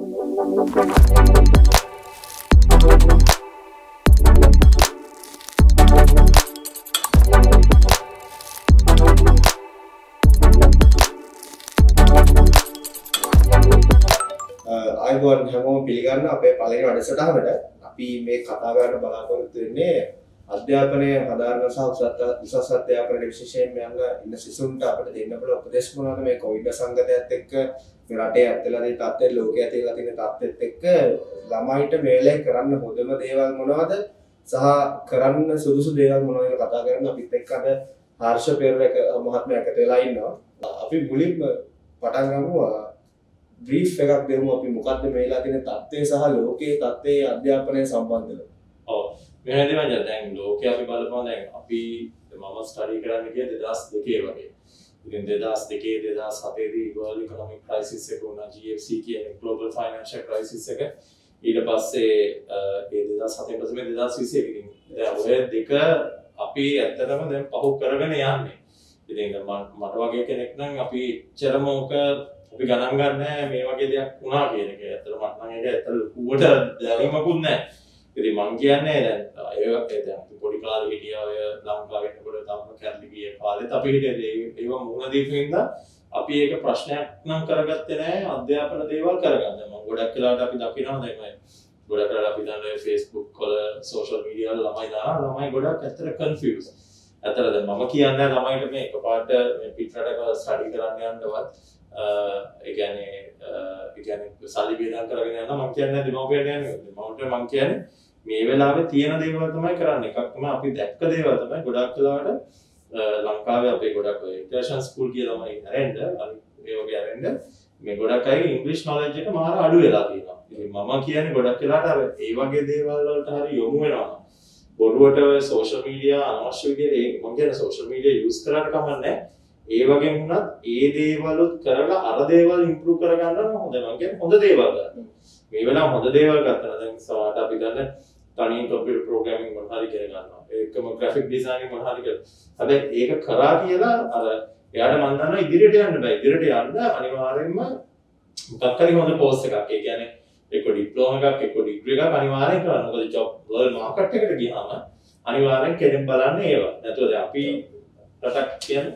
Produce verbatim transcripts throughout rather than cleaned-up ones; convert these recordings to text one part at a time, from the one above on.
අයිබෝන් හැමෝම පිළිගන්න අපේ පළවෙනි වැඩසටහනට අපි මේ කතා කරන්න බලාපොරොත්තු වෙන්නේ අධ්‍යාපනය හදාරන සහ උසස් අධ්‍යාපනයේ විශේෂයෙන්ම යන ඉන්න සිසුන්ට අපිට දෙන්න පුළුවන් උපදේශ මොනවාද මේ කොවිඩ් සංගතයත් එක්ක මේ රටේ ඇත්තලා තියෙන තත්ත්වය ලෝකයේ ඇතිලා තියෙන තත්ත්වෙත් එක්ක ළමයිට මේලේ කරන්න හොඳම දේවල් මොනවද සහ කරන්න සුදුසු දේවල් මොනවද කියලා කතා කරන්න අපිත් එක්ක අද හර්ෂ පෙරේක මහත්මයා එකතු වෙලා ඉන්නවා. අපි මුලින්ම පටන් ගමු බ්‍රීෆ් එකක් දෙමු අපි මොකද්ද මේලා තියෙන තත්ත්වය සහ ලෝකයේ තත්ත්වයේ අධ්‍යාපනය සම්බන්ධව. ඔව් මෙහෙමද මචං දැන් ලෝකයේ අපි බලපුවා දැන් අපි මම ස්ටඩි කරන්න ගියේ දෙදාස් දෙකේ වගේ. ඉතින් දෙදාස් දෙකේ දෙදාස් හතේ දී World Economic Crisis එක වුණා G F C කියන්නේ Global Financial Crisis එක. ඊට පස්සේ ඒ දෙදාස් හතේ පස්සේ මේ දෙදාස් විසි එක ඉතින් දැන් ඔය දෙක අපි ඇත්තටම දැන් පහු කරගෙන යන්නේ. ඉතින් මට වගේ කෙනෙක් නම් අපි චරමෝක අපි ගණන් ගන්න මේ වගේ දෙයක් වුණා කියන එක. ඇත්තට මට නම් ඒක ඇත්තට ලකුවට දැනීමකුත් නැහැ. ඉතින් මං කියන්නේ දැන් ඒ වගේ දැන් පොඩි කාලේ හිටියා ඔය ලංකාවේ ඉන්නකොට තාම කැරලි ගියේ කාලෙත් අපි හිටියේ ඒව මුණ දීපින්ද අපි ඒක ප්‍රශ්නයක් නම් කරගත්තේ නැහැ අධ්‍යාපන දේවල් කරගන්න. මම ගොඩක් වෙලාවට අපි දකිනවා දැන් ඔය ගොඩක් වෙලාවට අපි දන්නේ Facebook වල social media වල ළමයි දාන ළමයි ගොඩක් ඇත්තට confused. ඇත්තට දැන් මම කියන්නේ ළමයිට මේ එකපාරට මේ පිටරටක ස්ටඩි කරන්න යන්නවත් ඒ කියන්නේ ඒ කියන්නේ සල්ලි බේදම් කරගෙන යනවා මම කියන්නේ දෙමව්පියන්ට යන්නේ මමට මම කියන්නේ මේ වෙලාවේ තියෙන දේවල් තමයි කරන්නේ එකක් තමයි අපි දැක්ක දේවල් තමයි ගොඩක් වෙලාවට ලංකාවේ අපේ ගොඩක් ඔය ඉන්ටර්නැෂනල් ස්කූල් කියලා තමයි හැරෙන්න අනිත් ඒ වගේ හැරෙන්න මේ ගොඩක් අය ඉංග්‍රීසි නොලෙජ් එක මාර අඩු වෙලා තියෙනවා ඉතින් මම කියන්නේ ගොඩක් වෙලාවට අර ඒ වගේ දේවල් වලට හරි යොමු වෙනවා බොරුවට සෝෂල් මීඩියා අනවශ්‍ය විදිහට මම කියන්නේ සෝෂල් මීඩියා යූස් කරාට කමන්නේ ඒ වගේ වුණත් ඒ දේවලුත් කරලා අර දේවල් ඉම්ප්‍රූව් කරගන්න නම් හොඳ නම් කියන්නේ හොඳ දේවල් ගන්න. මේ වෙලාව හොඳ දේවල් ගත්තා නම් දැන් සමහරට අපි දන්න තනියෙන් කම්පියුටර් ප්‍රෝග්‍රෑමින් මොන හරි කරගෙන ගන්නවා. ඒකම ග්‍රැෆික් ඩිසයිනින් මොන හරි කරලා. හැබැයි ඒක කරා කියලා අර එයාට මම දන්නවා ඉදිරියට යන්න බෑ. ඉදිරියට යන්න අනිවාර්යෙන්ම මොකක් හරි හොඳ කෝස් එකක්. ඒ කියන්නේ එක්ක ඩිප්ලෝමා එකක් එක්ක ඩිග්‍රී එකක් අනිවාර්යෙන් කරන්න. මොකද ජොබ් වර්ල්ඩ් මාකට් එකට ගියාම අනිවාර්යෙන් කෙනෙක් බලන්නේ ඒවා. නැතුව දැන් අපි රටක් කියන්නේ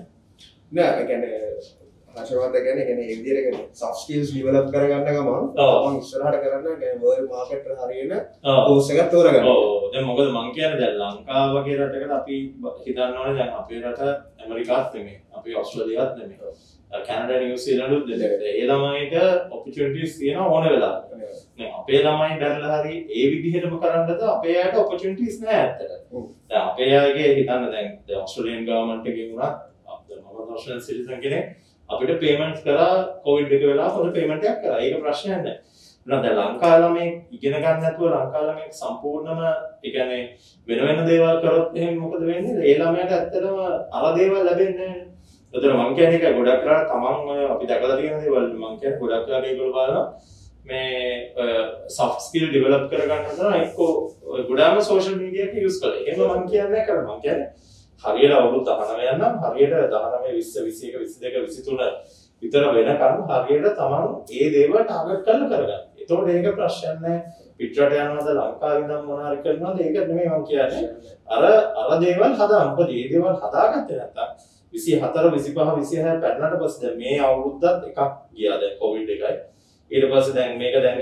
නෑ ඒ කියන්නේ ආශිර්වාද කියන්නේ කියන්නේ ඒ විදිහට soft skills develop කරගන්න ගමන් මම ඉස්සරහට කරන්න කියන්නේ world market එකට හරියන course එකක් තෝරගන්න. ඔව් දැන් මොකද මම කියන්නේ දැන් ලංකාව වගේ රටකට අපි හිතන්න ඕනේ දැන් අපේ රට ඇමරිකාත් නෙමෙයි අපි ඕස්ට්‍රේලියාත් නෙමෙයි කැනඩා නිව්සීලන්ඩ් උත් නෙමෙයි ඒ ළමයිට opportunities තියෙනවා ඕන වෙලාවක. නේ අපේ ළමයි දැරලා හරි ඒ විදිහටම කරන්නද අපේ අයට opportunities නෑ ඇත්තට. දැන් අපේ අයගේ හිතන්න දැන් ඕස්ට්‍රේලියන් ගවර්න්මන්ට් එකකින් උනත් Australian citizen කෙනෙක් අපිට payments කරා covid එක වෙලා හොඳ payment එකක් කරා. ඒක ප්‍රශ්නයක් නැහැ. නේද? දැන් ලංකාවේ ළමයි ඉගෙන ගන්න නැතුව ලංකාවේ ළමයි සම්පූර්ණම ඒ කියන්නේ වෙන වෙන දේවල් කරොත් එහෙනම් මොකද වෙන්නේ? ඒ ළමයාට ඇත්තටම අර දේවල් ලැබෙන්නේ නැහැ. ඒතර මම කියන්නේ ඒක ගොඩක් කරලා තමන් අපි දැකලා තියෙන දේවල් මම කියන්නේ ගොඩක් කරලා ඒගොල්ලෝ බලනවා මේ soft skill develop කරගන්න හදනවා එක්කෝ ගොඩාම social media එක use කරලා. එහෙම මම කියන්නේ කරා. මම කියන්නේ හරියට අවුරුදු දහනවය නම් හරියට දහනවය විස්ස විසි එක විසි දෙක විසි තුන විතර වෙනකන් හරියට තමන් ඒ දේවල් ටාගට් කරලා කරගන්න. එතකොට ඒක ප්‍රශ්නයක් නැහැ. පිටරට යනවාද ලංකාවේ ඉඳන් මොන හරි කරනවාද ඒක නෙමෙයි මම කියන්නේ. අර අර දේවල් හදා මොකද මේ දේවල් හදාගත්තේ නැත්තම් විසි හතර විසි පහ විසි හය පැන්නට පස්සේ දැන් මේ අවුරුද්දත් එකක් ගියා දැන් කොවිඩ් එකයි. ඊට පස්සේ දැන් මේක දැන්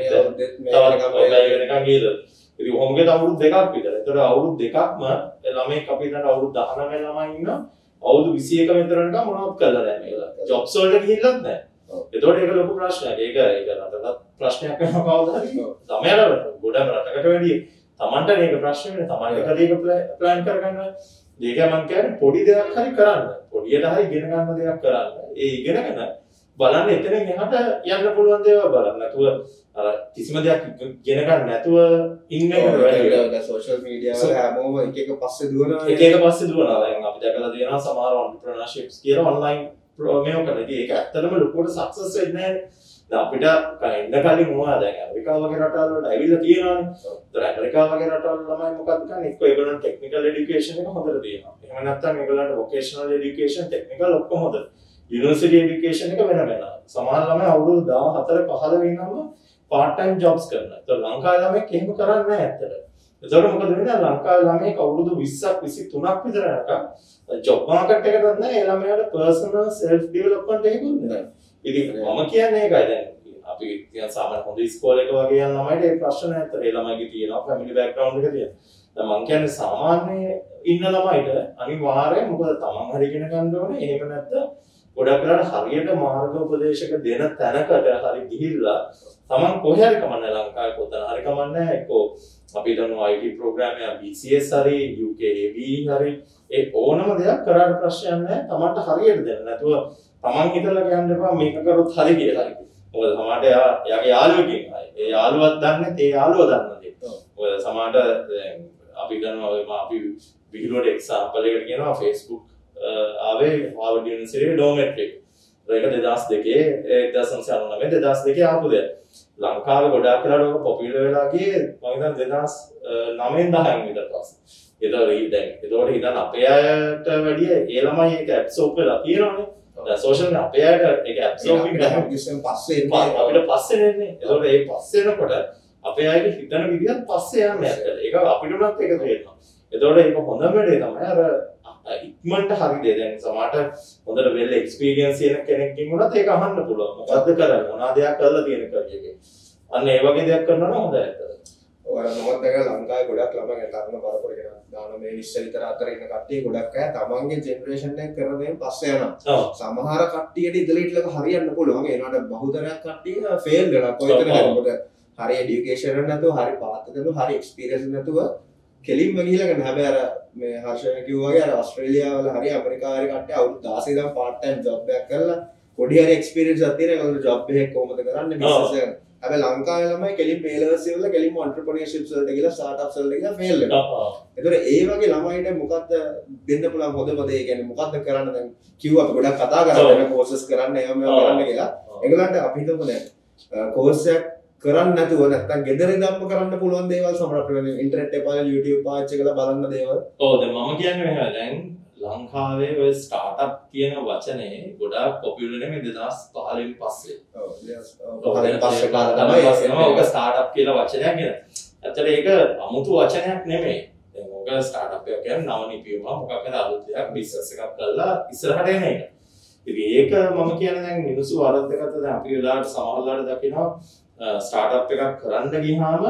තවත් වෙනකන් ගියද ඉතින් ඔහොමගේ අවුරුදු දෙකක් විතර. ඒතර අවුරුදු දෙකක්ම ළමයි අපි හිතන අවුරුදු දහනවය ළමයි ඉන්න අවුරුදු විසි එක විතර නිකන් මොනවත් කරලා නැහැ මේලා. ජොබ්ස් වලට ගිහිල්ලත් නැහැ. ඒතකොට ඒක ලොකු ප්‍රශ්නයක්. ඒක ඒක රටට ප්‍රශ්නයක් වෙනවා කවදා හරි. ළමයාට ගොඩම රටකට වැඩි Tamanට මේක ප්‍රශ්න වෙන්නේ. Tamanට කලේක ප්ලෑන් කරගන්න. ඒක මම කියන්නේ පොඩි දෙයක් හරි කරන්න. පොඩියට හරි ඉගෙන ගන්න දෙයක් කරන්න. ඒ ඉගෙනගෙන බලන්න එතනින් එහාට යන්න පුළුවන් දේවල් බලන්න. නැතුව අර කිසිම දෙයක් ඉගෙන ගන්න නැතුව ඉන්න එක වැඩි. දැන් social media වල හැමෝම එක එක පස්සේ දුවනවා. එක එක පස්සේ දුවනවා. දැන් අපි දැකලා තියෙනවා සමහර entrepreneurships කියලා online මේව කරලා. ඉතින් ඒක ඇත්තටම ලොකුවට success වෙන්නේ නැහැ. දැන් අපිට ඉන්න කලින් මොනවද දැන් ඇමරිකාව වගේ රටවල් වලට ඇවිල්ලා තියෙනවානේ. ඒතර ඇමරිකාව වගේ රටවල් ළමයි මොකක්ද කරන්නේ? එක්ක ඒගොල්ලන් technical education එක හොඳට තියෙනවා. එහෙම නැත්නම් ඒගොල්ලන්ට vocational education technical ඔක්කොම හොඳ. university education එක වෙන වෙනවා. සමහර ළමයි අවුරුදු දාහතර පහළොව ඉන්නම part time jobs කරනවා. ඒතකොට ලංකාවේ ළමයි එහෙම කරන්නේ නැහැ ඇත්තට. ඒතකොට මොකද වෙන්නේ? ලංකාවේ ළමයි අවුරුදු විස්සක් විසිතුනක් විතර යනකම් ජොබ් මාකට් එකකට නැහැ. ඒ ළමයාට personal self development එකකුත් නැහැ. ඉතින් මම කියන්නේ ඒකයි දැන් අපි කියන සාමාන්‍ය හොඳ ඉස්කෝලේක වගේ යන ළමයිට ඒ ප්‍රශ්න නැහැ. ඒ ළමයිගේ තියෙනවා family background එක තියෙනවා. දැන් මම කියන්නේ සාමාන්‍ය ඉන්න ළමයිට අනිවාර්යයෙන් මොකද තමන් හරි ඉගෙන ගන්න ඕනේ. එහෙම නැත්නම් ගොඩක් වෙලාවට හරියට මාර්ග උපදේශක දෙන තැනකට හරි ගිහිල්ලා තමන් කොහේ හරි කමන්නේ ලංකාවේ කොතන හරි කමන්නේ එක්කෝ අපි දන්නවා I T ප්‍රෝග්‍රෑම් එක B C S හරි U K A B හරි ඒ ඕනම දෙයක් කරාට ප්‍රශ්නයක් නැහැ. තමන්ට හරියට දෙන්න නැතුව තමන් හිතලා කියන්න එපා මේක කරොත් හරි කියලා. මොකද සමහරට එයා එයාගේ යාළුවෙක් ඒ යාළුවත් දන්නේ ඒ යාළුවා දන්නේ. මොකද සමහරට අපි දන්නවා අපි විහිළුවට එක්සැම්පල් එකකට කියනවා Facebook ආවේ Harvard University dormitory. ඒක දෙදාස් දෙකේ එක්දාස් නවසිය අනූනවය දෙදාස් දෙකේ ආපු දෙයක්. ලංකාවේ ගොඩාක් වෙලාවට ඔක පොපියුලර් වෙලා ගියේ මම හිතන්නේ දෙදාස් නවයෙන් දහයෙන් විතර පස්සේ. ඒතකොට දැන් ඒතකොට හිතන්න අපේ අයට වැඩිය ඒ ළමයි ඒක ඇබ්සෝබ් වෙලා තියෙනවානේ. දැන් සෝෂල් මීඩියා අපේ අයට ඒක ඇබ්සෝබ් වෙලා කිසිම පස්සේ එන්නේ අපිට පස්සේ එන්නේ. ඒතකොට ඒ පස්සේ එනකොට අපේ අයගේ හිතන විදිහත් පස්සේ යන්නේ ඇත්තට. ඒක අපිට උනත් ඒක තේරෙනවා. ඒතකොට ඒක හොඳම වැඩේ තමයි අර ඉක්මනට හරි දේ. දැන් සමහරට හොඳට වෙල් එක්ස්පීරියන්ස් තියෙන කෙනෙක්ගෙන් උනත් ඒක අහන්න පුළුවන්. මොකද්ද කරන්නේ? මොනවා දෙයක් කරලා තියෙන කරියගේ. අන්න ඒ වගේ දෙයක් කරනවා නම් හොඳයි ඇත්තට. ඔය මොකක්ද ඒක ලංකාවේ ගොඩක් ළමයි තරුණ පරපුරේ දාන මේ ඉස්සර විතර අතර ඉන්න කට්ටිය ගොඩක් අය තමන්ගේ ජෙනරේෂන් එක කරන දේ පස්සේ යනවා. සමහර කට්ටියට ඉදලීටලක හරියන්න පුළුවන්. ඒනට බහුතරයක් කට්ටිය ෆේල් වෙනවා. කොයිතරම් හරි මොකද හරි එඩියුකේෂන් එක නැතුව හරි පාත් එක නැතුව හරි එක්ස්පීරියන්ස් නැතුව කෙලින්ම ගිහිල්ලා ගන්න. හැබැයි අර මේ හර්ෂය කිව්වා වගේ අර ඕස්ට්‍රේලියාව වල හරි ඇමරිකාවේ කට්ටිය අවුරුදු දාසය ඉඳන් part time job එකක් කරලා පොඩි හරි එක්ස්පීරියන්ස් එකක් තියෙන ඒගොල්ලෝ job එකක් කොහොමද කරන්නේ බිස්නස් එක. හැබැයි ලංකාවේ ළමයි කෙලින් A levels වල කෙලින්ම entrepreneurship වලට ගිහලා startups වලට ගිහලා fail වෙනවා. ඒතකොට ඒ වගේ ළමයින්ට මොකද්ද දෙන්න පුළුවන් හොඳම දේ? කියන්නේ මොකද්ද කරන්න දැන් කිව්වා අපි ගොඩක් කතා කරා වෙන courses කරන්න ඒවා මේවා කරන්න කියලා. ඒගොල්ලන්ට අපි හිතමු දැන් course එකක් කරන්න නැතුව නැත්තම් ගෙදර ඉඳන්ම කරන්න පුළුවන් දේවල් සමහර අපිට ඉන්ටර්නෙට් එකේ පාවිච්චි YouTube පාවිච්චි කරලා බලන්න දේවල්. ඔව් දැන් මම කියන්නේ මෙහෙම දැන් ලංකාවේ ඔය ස්ටාර්ට්අප් කියන වචනේ ගොඩාක් පොපියුලර් නෙමෙයි දෙදාස් පහළොව පස්සේ. ඔව් පහළොව පස්සේ කාලේ තමයි ඔක ස්ටාර්ට්අප් කියලා වචනයක් නේද. ඇත්තට ඒක අමුතු වචනයක් නෙමෙයි. දැන් ඔක ස්ටාර්ට්අප් එක කියන්නේ නව නිපියුම මොකක් හරි අලුත් දෙයක් බිස්නස් එකක් කරලා ඉස්සරහට එන එක. ඉතින් ඒක මම කියන්නේ දැන් මිනිස්සු වරද්දකට දැන් අපි වෙලාවට සමහරවල්ලාට දකිනවා ස්ටාර්ට්අප් එකක් කරන්න ගියාම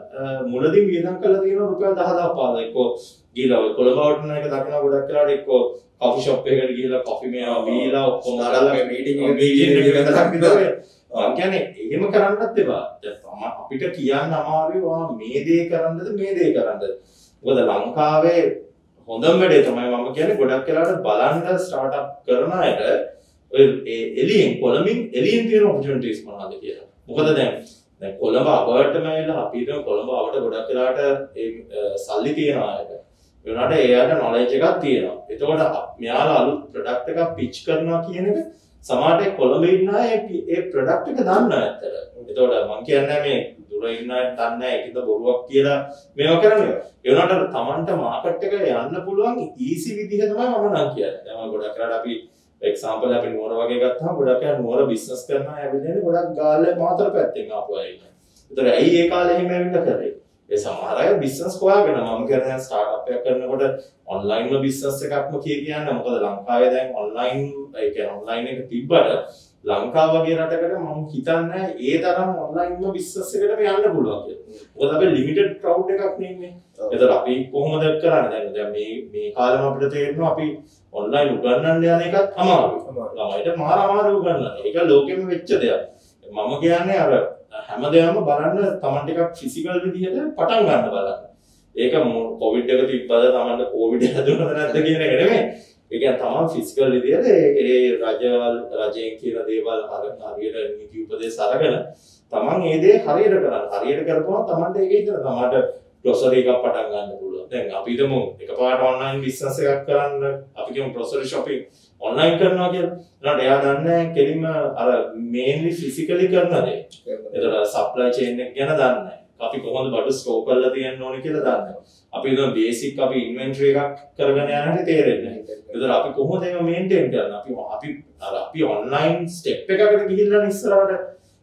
මුලදී වියදම් කරලා තියෙනවා රුපියල් දහදාහ පහළොව. එක්කෝ ගිහලා ඔය කොළඹ වටන එක දකිනවා ගොඩක් වෙලාවට එක්කෝ කොෆි ෂොප් එකකට ගිහලා කොෆි මේවා බීලා ඔක්කොම කරලා මීටින් එක මීටින් එක විතරක් විතරයි. මම කියන්නේ එහෙම කරන්නත් එපා. දැන් අපිට කියන්න අමාරුයි වා මේ දේ කරන්නද මේ දේ කරන්නද. මොකද ලංකාවේ හොඳම වැඩේ තමයි මම කියන්නේ ගොඩක් වෙලාවට බලන්න ස්ටාර්ට්අප් කරන අයට ඔය එළියෙන් කොළඹින් එළියෙන් තියෙන ඔපචුනිටිස් මොනවද කියලා. මොකද දැන් දැන් කොළඹ අවටම වෙලා අපි හිතමු කොළඹ අවට ගොඩක් වෙලාට ඒ සල්ලි තියන අයට වෙනාට එයාට නොලෙජ් එකක් තියෙනවා. එතකොට මෙයාලා අලුත් ප්‍රොඩක්ට් එකක් පිච් කරනවා කියන එක සමහරට කොළඹ ඉන්න අය ඒ ප්‍රොඩක්ට් එක දන්නා ඇත්තට. එතකොට මම කියන්නේ මේ දුර ඉන්න අය දන්නේ නැහැ ඒකද බොරුවක් කියලා මේවා කරන්නේ. ඒ වුණාට Tamanට මාකට් එක යන්න පුළුවන් ඊසි විදිහ තමයි මම නම් කියන්නේ. දැන් ගොඩක් වෙලාට අපි එක්සැම්පල් අපි නුවර වගේ ගත්තාම ගොඩක් අය නුවර බිස්නස් කරන අය ඇවිල්ලා ගොඩක් ගාල්ලේ මාතර පැත්තෙන් ආපු අය ඉන්නවා. ඒතර ඇයි ඒ කාලේ එහෙම ඇවිල්ලා කරේ? ඒ සමහර අය බිස්නස් හොයාගෙන මම කියන්නේ ස්ටාර්ට්අප් එකක් කරනකොට ඔන්ලයින් වල බිස්නස් එකක්ම කිය කියන්නේ මොකද ලංකාවේ දැන් ඔන්ලයින් ඒ කියන්නේ ඔන්ලයින් එක තිබ්බට ලංකාව වගේ රටකට මම හිතන්නේ ඒ තරම් ඔන්ලයින් වල බිස්නස් එකකට යන්න පුළුවන් කියලා. මොකද අපි ලිමිටඩ් ක්‍රවුඩ් එකක් නෙන්නේ. ඒතර අපි කොහොමද කරන්නේ දැන් දැන් මේ මේ කාලෙම අපිට තේරෙනවා අපි ඔන්ලයින් උගන්වන්න යන එකත් අමාරුයි. ළමයිට මාර අමාරු උගන්වන්න. ඒක ලෝකෙම වෙච්ච දෙයක්. මම කියන්නේ අර හැමදේම බලන්න Taman ටිකක් ෆිසිකල් විදිහට පටන් ගන්න බලන්න. ඒක කොවිඩ් එක තිබ්බද Tamanට කොවිඩ් හැදුනද නැද්ද කියන එක නෙමෙයි. ඒ කියන්නේ Taman ෆිසිකල් විදිහට ඒ රජවල් රජයෙන් කියන දේවල් හරියට නීති උපදේශ අරගෙන Taman ඒ දේ හරියට කරන්න. හරියට කරපුවම Tamanට ඒක හිතන Tamanට ග්‍රොසරි එකක් පටන් ගන්න පුළුවන්. දැන් අපි හිතමු එකපාරට ඔන්ලයින් බිස්නස් එකක් කරන්න අපි කියමු ග්‍රොසරි shopping ඔන්ලයින් කරනවා කියලා. ඊට එයා දන්නේ කෙලින්ම අර මේන්ලි ෆිසිකලි කරන දේ. ඒතර සප්ලයි චේන් එක ගැන දන්නේ නැහැ. අපි කොහොමද බඩු ස්ටෝක් කරලා තියන්න ඕනේ කියලා දන්නේ නැහැ. අපි හිතමු බේසික් අපි ඉන්වෙන්ටරි එකක් කරගෙන යන හැටි තේරෙන්නේ නැහැ. ඒතර අපි කොහොමද ඒක මේන්ටේන් කරන්නේ? අපි අපි අර අපි ඔන්ලයින් ස්ටෙප් එකකට ගිහිල්ලා ඉස්සරහට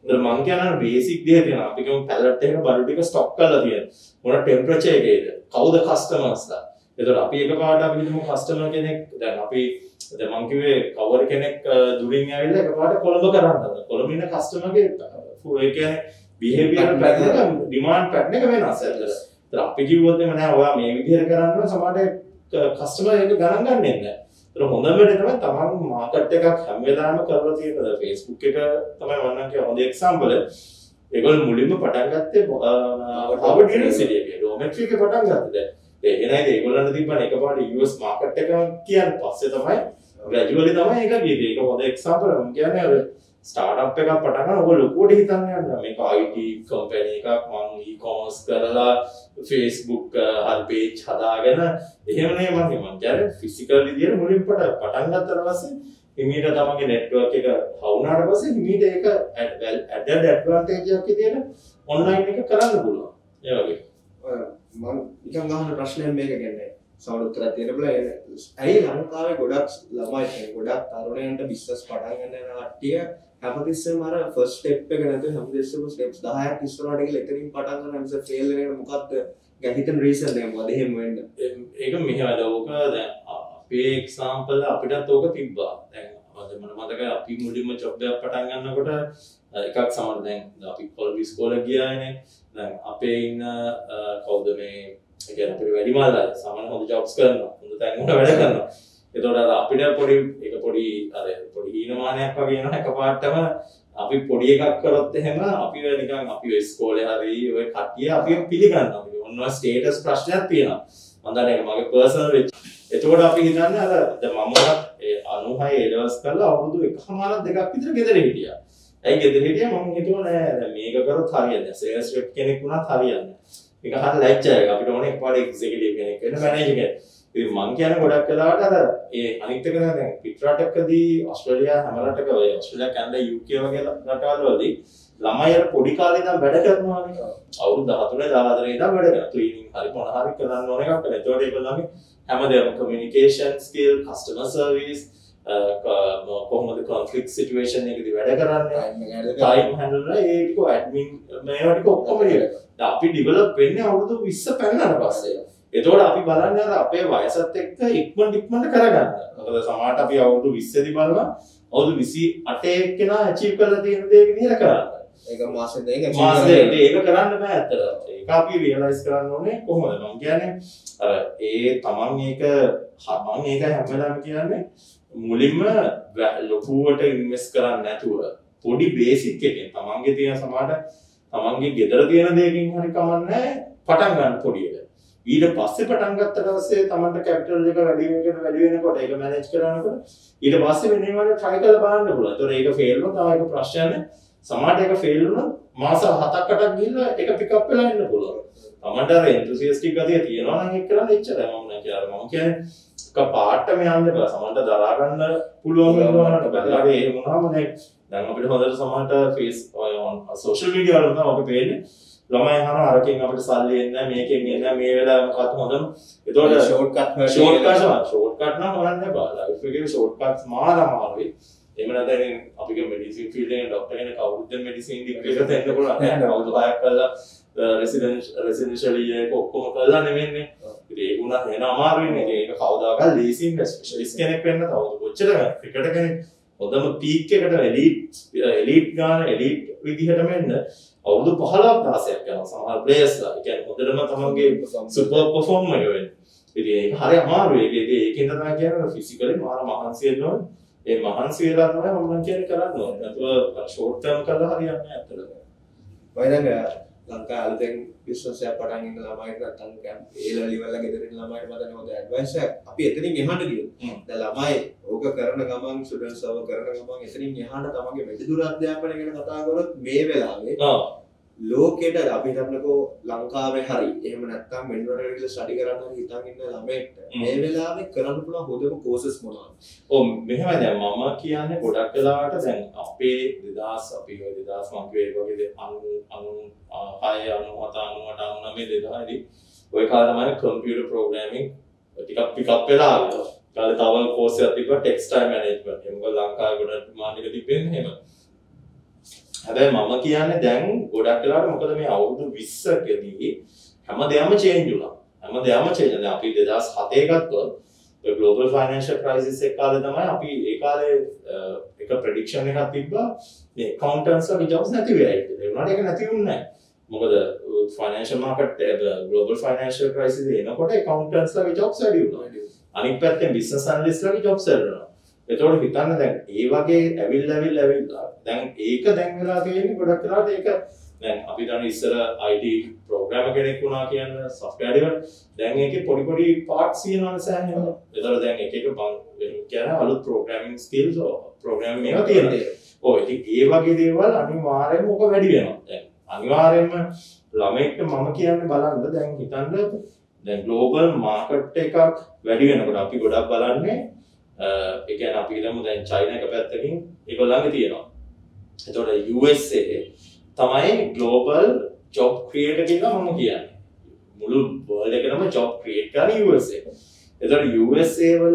ඒතර මං කියන බේසික් දේ තියෙනවා. අපි කියමු පැලට් එකක බඩු ටික ස්ටොක් කරලා තියෙනවා. මොන ටෙම්පරේචර් එකේද? කවුද කස්ටමර්ස්ලා? ඒතර අපි එකපාරට අපි හිතමු කස්ටමර් කෙනෙක් දැන් අපි දැන් මං කිව්වේ කවර් කෙනෙක් දුරින් ඇවිල්ලා එකපාරට කොළඹ කරන්න. කොළඹ ඉන්න කස්ටමර්ගේ ඒ කියන්නේ බිහේවියර් පැටර්න් එක ඩිමාන්ඩ් පැටර්න් එක වෙනස්. ඒතර අපි කිව්වොත් එම නෑ ඔයා මේ විදිහට කරන්න සමහරට කස්ටමර් ඒක ගණන් ගන්නෙ නෑ. ඒතර හොඳම වෙලේ තමයි තමන් මාකට් එකක් හැම වෙලාවෙම කරලා තියෙනවා. Facebook එක තමයි මම නම් කිය හොඳ එක්සැම්පල් එක. ඒගොල්ලෝ මුලින්ම පටන් ගත්තේ Harvard University එකේ ඩොමෙට්‍රි එකේ පටන් ගත්තේ. ඒ එනයිද ඒගොල්ලන්ට තිබ්බනේ එකපාරට U S මාකට් එක කියන්නේ පස්සේ තමයි ග්‍රැජුවලි තමයි ඒක ගියේ. ඒක හොඳ එක්සැම්පල් එකක්. මම කියන්නේ අර ස්ටාර්ට්අප් එකක් පටන් ගන්න ඔයගොල්ලෝ ලොකුවට හිතන්න යන්න. මේක I T කම්පැනි එකක් මම e-commerce කරලා Facebook හරි page හදාගෙන එහෙම නේ මම කියන්නේ ෆිසිකල් විදියට මුලින් පටන් ගත්තාට පස්සේ හිමීට තමන්ගේ network එක හවුනාට පස්සේ හිමීට ඒක added advantage එකක් විදියට online එක කරන්න පුළුවන්. ඒ වගේ. මම නිකන් අහන ප්‍රශ්නයක් මේක කියන්නේ සමහර උත්තරයක් දෙන්න බෑ. ඇයි ලංකාවේ ගොඩක් ළමයි කියන්නේ ගොඩක් තරුණයන්ට බිස්නස් පටන් ගන්න යන කට්ටිය හැමතිස්සෙම අර ෆස්ට් ස්ටෙප් එක නැත්නම් හැමතිස්සෙම ස්ටෙප්ස් දහයක් ඉස්සරහට ගිහලා එතනින් පටන් ගන්න හැමතිස්සෙම ෆේල් වෙන මොකක්ද ගැහිතන රීසන් එක මොකද එහෙම වෙන්නේ? ඒක මෙහෙමද ඕක දැන් අපේ එක්සැම්පල් අපිටත් ඕක තිබ්බා. දැන් මම මතකයි අපි මුලින්ම ජොබ් එකක් පටන් ගන්නකොට එකක් සමහර දැන් අපි කොළඹ ඉස්කෝලේ ගියානේ. දැන් අපේ ඉන්න කවුද මේ ඒ කියන්නේ අපේ වැඩිමල්ලා සාමාන්‍ය හොඳ ජොබ්ස් කරනවා. හොඳ තැන් වල වැඩ කරනවා. ඒතකොට අර අපිට පොඩි ඒක පොඩි අර පොඩි හීනමානයක් වගේ එනවා එකපාරටම අපි පොඩි එකක් කරොත් එහෙම අපි නිකන් අපි ඉස්කෝලේ හරි ඔය කට්ටිය අපි පිළිගන්නවා. ඔන්න ස්ටේටස් ප්‍රශ්නයක් තියෙනවා. මම දන්නේ මගේ පර්සනල් වෙච්ච. එතකොට අපි හිතන්නේ අර දැන් මම ඒ අනූහය ඒ ලෙවල්ස් කරලා අවුරුදු එකමාරක් දෙකක් විතර ගෙදර හිටියා. ඇයි ගෙදර හිටියා මම හිතුවා නෑ දැන් මේක කරොත් හරියන්නේ නැහැ. සේල්ස් රෙප් කෙනෙක් වුණත් හරියන්නේ නැහැ. මේක හරිය ලැජ්ජයි. අපිට ඕනේ එකපාරට එක්සිකියුටිව් කෙනෙක් වෙන්න මැනේජර් කෙනෙක්. ඉතින් මං කියන්නේ ගොඩක් වෙලාවට අර ඒ අනිත් එක දැන් පිට රටකදී ඕස්ට්‍රේලියා හැම රටක ඔය ඕස්ට්‍රේලියා කැනඩා යූ කේ වගේ රටවල් වලදී ළමයි අර පොඩි කාලේ ඉඳන් වැඩ කරනවානේ. අවුරුදු දහතුනේ දාහතරේ ඉඳන් වැඩ කරනවා. ක්ලීනින් හරි මොන හරි කරන්න ඕන එකක් කරලා. ඒතකොට ඒගොල්ලන්ගේ හැමදේම කමියුනිකේෂන් ස්කිල්, කස්ටමර් සර්විස්, කොහොමද කොන්ෆ්ලික්ට් සිටුේෂන් එකදී වැඩ කරන්නේ, ටයිම් හැන්ඩල් කරලා ඒ ටික ඇඩ්මින් මේවා ටික ඔක්කොම ඉවරයි. දැන් අපි ඩෙවලොප් වෙන්නේ අවුරුදු විස්ස පැනනට පස්සේ. එතකොට අපි බලන්නේ අර අපේ වයසත් එක්ක ඉක්මනට ඉක්මනට කරගන්න. මොකද සමහරට අපි අවුරුදු විස්ස දී බලනවා අවුරුදු විසි අටේ එක්කෙනා අචීව් කරලා තියෙන දේ විදිහට කරන්න. ඒක මාසෙ දෙක මාසෙ ඒක කරන්න බෑ ඇත්තට. ඒක අපි රියලයිස් කරන්න ඕනේ කොහොමද? මම කියන්නේ අර ඒ තමන් මේක මම ඒක හැම වෙලාවෙම කියන්නේ මුලින්ම ලොකුවට ඉන්වෙස්ට් කරන්නේ නැතුව පොඩි බේසික් එකකින් තමන්ගේ තියෙන සමහරට තමන්ගේ ගෙදර තියෙන දෙයකින් හරි කමන්නේ පටන් ගන්න පොඩි එක. ඊට පස්සේ පටන් ගත්තට පස්සේ තමන්ට කැපිටල් එක වැඩි වෙනකොට වැඩි වෙනකොට ඒක මැනේජ් කරනකොට ඊට පස්සේ වෙන ඒවාට try කරලා බලන්න පුළුවන්. ඒතකොට ඒක ෆේල් වුණොත් තව එක ප්‍රශ්නයක් නෑ. සමහරට ඒක ෆේල් වුණොත් මාස හතක් අටක් ගිහිල්ලා ඒක පික් අප් වෙලා ඉන්න පුළුවන්. තමන්ට අර enthusiastic ගතිය තියෙනවා නම් ඒක කරන්න එච්චරයි මම නම් කියන්නේ. මම කියන්නේ කපාටම යන්න බෑ. සමහරට දරා ගන්න පුළුවන් වෙනවාට බැලලා ඒ වුණාම දැන් දැන් අපිට හොඳට සමහරට ෆේස් සෝෂල් මීඩියා වල තමයි අපි පේන්නේ ළමයි අහනවා අරකින් අපිට සල්ලි එන්නේ නැහැ මේකෙන් එන්නේ නැහැ මේ වෙලාව මොකක්ද හොඳම. ඒතකොට short cut short cut short cut නම් හොයන්න බෑ. ලයිෆ් එකේ ෂෝට් කට්ස් මාර අමාරුයි. එහෙම නැත්නම් අපිගේ මෙඩිසින් ෆීල්ඩ් එකේ ડોක්ටර් කෙනෙක් අවුරුද්දෙන් මෙඩිසින් ඩිග්‍රී එකක් දෙන්න පුළුවන් නේද? අවුරුදු හයක් කරලා රෙසිඩෙන්ෂල් රෙසිඩෙන්ෂල් එක ඔක්කොම කරලා නෙමෙන්නේ. ඉතින් ඒක උනත් වෙන අමාරුයිනේ. ඒක කවදාකවත් ලේසි නෑ. ස්පෙෂලිස්ට් කෙනෙක් වෙන්න තව කොච්චර ක්‍රිකට් කෙනෙක් හොඳම පීක් එකට එලීට් එලීට් ගාන එලීට් විදිහටම එන්න අවුරුදු පහළොවක් දහසක් යනවා සමහර ප්ලේයර්ස්ලා. ඒ කියන්නේ හොඳටම තමන්ගේ සුපර් පර්ෆෝම් එක වෙන්න. ඉතින් ඒක හරි අමාරුයි. ඒක ඒකෙන් තමයි කියන්නේ ෆිසිකලි මාර මහන්සි වෙන්න ඕනේ. ඒ මහන්සි වෙලා තමයි මම කියන්නේ කරන්න ඕනේ. නැතුව ෂෝට් ටර්ම් කරලා හරියන්නේ නැහැ අතට. වයිදංග ලංකාවේ අලුතෙන් බිස්නස් එකක් පටන් ගන්න ළමයිට නැත්නම් ඒ ලෙවල් වල ගෙදර ඉන්න ළමයිට මම හොඳ ඇඩ්වයිස් එකක් අපි එතනින් එහාට ගියොත් දැන් ළමයි ඕක කරන ගමන් ස්ටුඩන්ට්ස් අවව කරන ගමන් එතනින් එහාට තමන්ගේ වැඩිදුර අධ්‍යාපනය ගැන කතා කරොත් මේ වෙලාවේ ලෝකෙට අපි හිතන්නකෝ ලංකාවේ හරි එහෙම නැත්නම් මෙන්ඩර් එකේ ස්ටඩි කරන්න හිතන් ඉන්න ළමයිට මේ වෙලාවේ කරන්න පුළුවන් හොඳම කෝසස් මොනවද? ඔව් මෙහෙමයි දැන් මම කියන්නේ ගොඩක් වෙලාවට දැන් අපේ දෙදාස් අපි ඔය දෙදාස් මම කිව්වේ වගේ අනු අනු හය අනු හත අනු අට අනු නවය දෙදාස් දී ඔය කාලේ තමයි කම්පියුටර් ප්‍රෝග්‍රෑමින් ටිකක් පික් අප් වෙලා ආවා. කාලේ තව කෝස් එකක් තිබ්බා ටෙක්ස්ටයිල් මැනේජ්මන්ට්. ඒක මොකද ලංකාවේ ගොඩක් ඩිමාන්ඩ් එක තිබෙන්නේ එහෙම. හැබැයි මම කියන්නේ දැන් ගොඩක් වෙලාවට මොකද මේ අවුරුදු විස්සකදී හැමදේම චේන්ජ් වුණා. හැමදේම චේන්ජ් වුණා. අපි දෙදාස් හතේ ගත්තොත් the global financial crisis එක කාලේ තමයි අපි ඒ කාලේ එක ප්‍රෙඩික්ෂන් එකක් තිබ්බා මේ accountants වගේ jobs නැති වෙයි කියලා. ඒ වුණාට ඒක නැති වුණේ නැහැ. මොකද financial market global financial crisis එනකොට accountants ලගේ jobs වැඩි වුණා. අනිත් පැත්තෙන් business analyst ලගේ jobs වැඩි වුණා. ඒතකොට හිතන්න දැන් ඒ වගේ ඇවිල්ලා ඇවිල්ලා ඇවිල්ලා දැන් ඒක දැන් වෙලා තියෙන්නේ ගොඩක් වෙලාවට ඒක දැන් අපි දන්න ඉස්සර I T ප්‍රෝග්‍රෑමර් කෙනෙක් වුණා කියන්නේ software developer දැන් ඒකේ පොඩි පොඩි parts තියෙනවානේ සෑහෙන. ඒතකොට දැන් එක එක බං කියන අලුත් programming skills programming මේවා තියෙනවා. ඔව් ඉතින් ඒ වගේ දේවල් අනිවාර්යයෙන්ම ඔක වැඩි වෙනවා. දැන් අනිවාර්යයෙන්ම ළමෙක්ට මම කියන්නේ බලන්න දැන් හිතන්න දැන් global market එකක් වැඩි වෙනකොට අපි ගොඩක් බලන්නේ ඒ කියන්නේ අපි හිතමු දැන් චයිනා එක පැත්තකින් ඒගොල්ලන්ගේ තියෙනවා. එතකොට U S A තමයි global job creator කියලා මම කියන්නේ. මුළු world එකේම job create කරන U S A. එතකොට U S A වල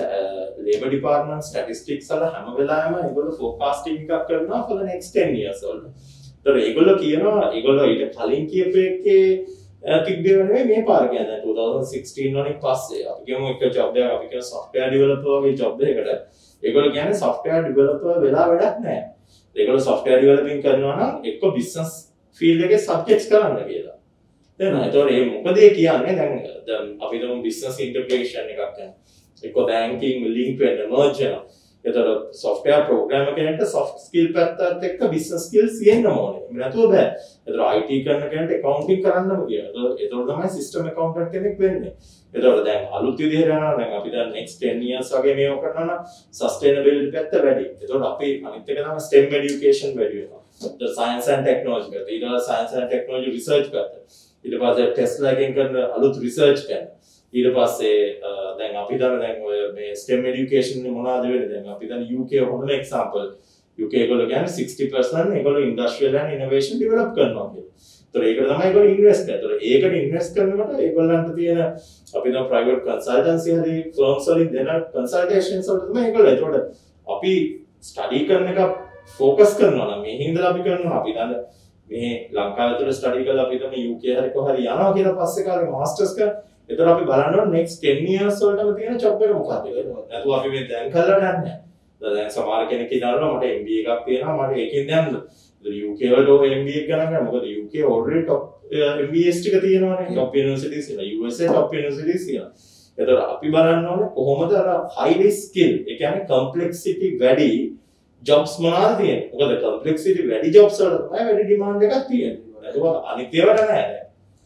labor department statistics වල හැම වෙලාවෙම ඒගොල්ලෝ forecasting එකක් කරනවා for the next ten years වලට. එතකොට ඒගොල්ලෝ කියනවා ඒගොල්ලෝ ඊට කලින් කියපු එකේ තිබ්බේ නෙවෙයි මේ පාර කියන්නේ twenty sixteen වලින් පස්සේ අපි කියමු එක job එකක් අපි කියන software developer වගේ job එකකට ඒගොල්ලෝ කියන්නේ software developer වෙලා වැඩක් නැහැ. ඒගොල්ලෝ software developing කරනවා නම් එක්ක business field එකේ subjects කරන්න කියලා. තේරෙනවද? ඒතකොට මේ මොකද ඒ කියන්නේ දැන් දැන් අපි දුමු business integration එකක් ගන්න. එක්ක banking link වෙන්න merge වෙනවා. ඒතකොට software programmer කෙනෙක්ට soft skill පැත්තත් එක්ක business skills තියෙන්න ඕනේ. එහෙම නැතුව බෑ. ඒතකොට I T කරන කෙනෙක්ට accounting කරන්නම කියනවා. ඒතකොට තමයි system accountant කෙනෙක් වෙන්නේ. ඒතකොට දැන් අලුත් විදිහට යනවා දැන් අපි දැන් next ten years වගේ මේව කරනවා නම් sustainability පැත්ත වැඩි. ඒතකොට අපි අනිත් එක තමයි STEM education වැඩි වෙනවා. the science and technology පැත්ත. ඊට පස්සේ science and technology research පැත්ත. ඊට පස්සේ Tesla එකෙන් කරන අලුත් research කරන. ඊට පස්සේ දැන් අපි දන්න දැන් ඔය මේ STEM education එක මොනවද වෙන්නේ දැන් අපි දන්න U K හොඳම example U K ඒගොල්ලෝ කියන්නේ sixty percent ඒගොල්ලෝ industrial and innovation develop කරනවා කියලා. ඒතර ඒකට තමයි ඒගොල්ලෝ invest කරන්නේ. ඒතර ඒකට invest කරනකොට ඒගොල්ලන්ට තියෙන අපි දන්න private consultancy හරි firms වලින් දෙන consultations වලට තමයි ඒගොල්ලෝ. ඒතකොට අපි study කරන එක focus කරනවා නම් මේ හින්දා අපි කරනවා අපි දන්න මේ ලංකාව ඇතුළේ study කරලා අපි තමයි U K හරි කොහරි යනවා කියලා පස්සේ කාලේ masters කරා එතකොට අපි බලනවා next ten years වලටම තියෙන job එක මොකක්ද කියලා. නැතුව අපි මේ දැන් කරලා නැහැ. දැන් සමහර කෙනෙක් කියනවා මට M B A එකක් තියෙනවා මට ඒකෙන් යන්න. U K වලට ඔය M B A එක ගණන් ගන්න. මොකද U K already top M B As ටික තියෙනවානේ. top universities තියෙනවා. U S A top universities තියෙනවා. එතකොට අපි බලන්න ඕනේ කොහොමද අර highly skill ඒ කියන්නේ complexity වැඩි jobs මොනවාද තියෙන්නේ. මොකද complexity වැඩි jobs වල තමයි වැඩි demand එකක් තියෙන්නේ. නැතුව අනිත් ඒවාට නැහැ.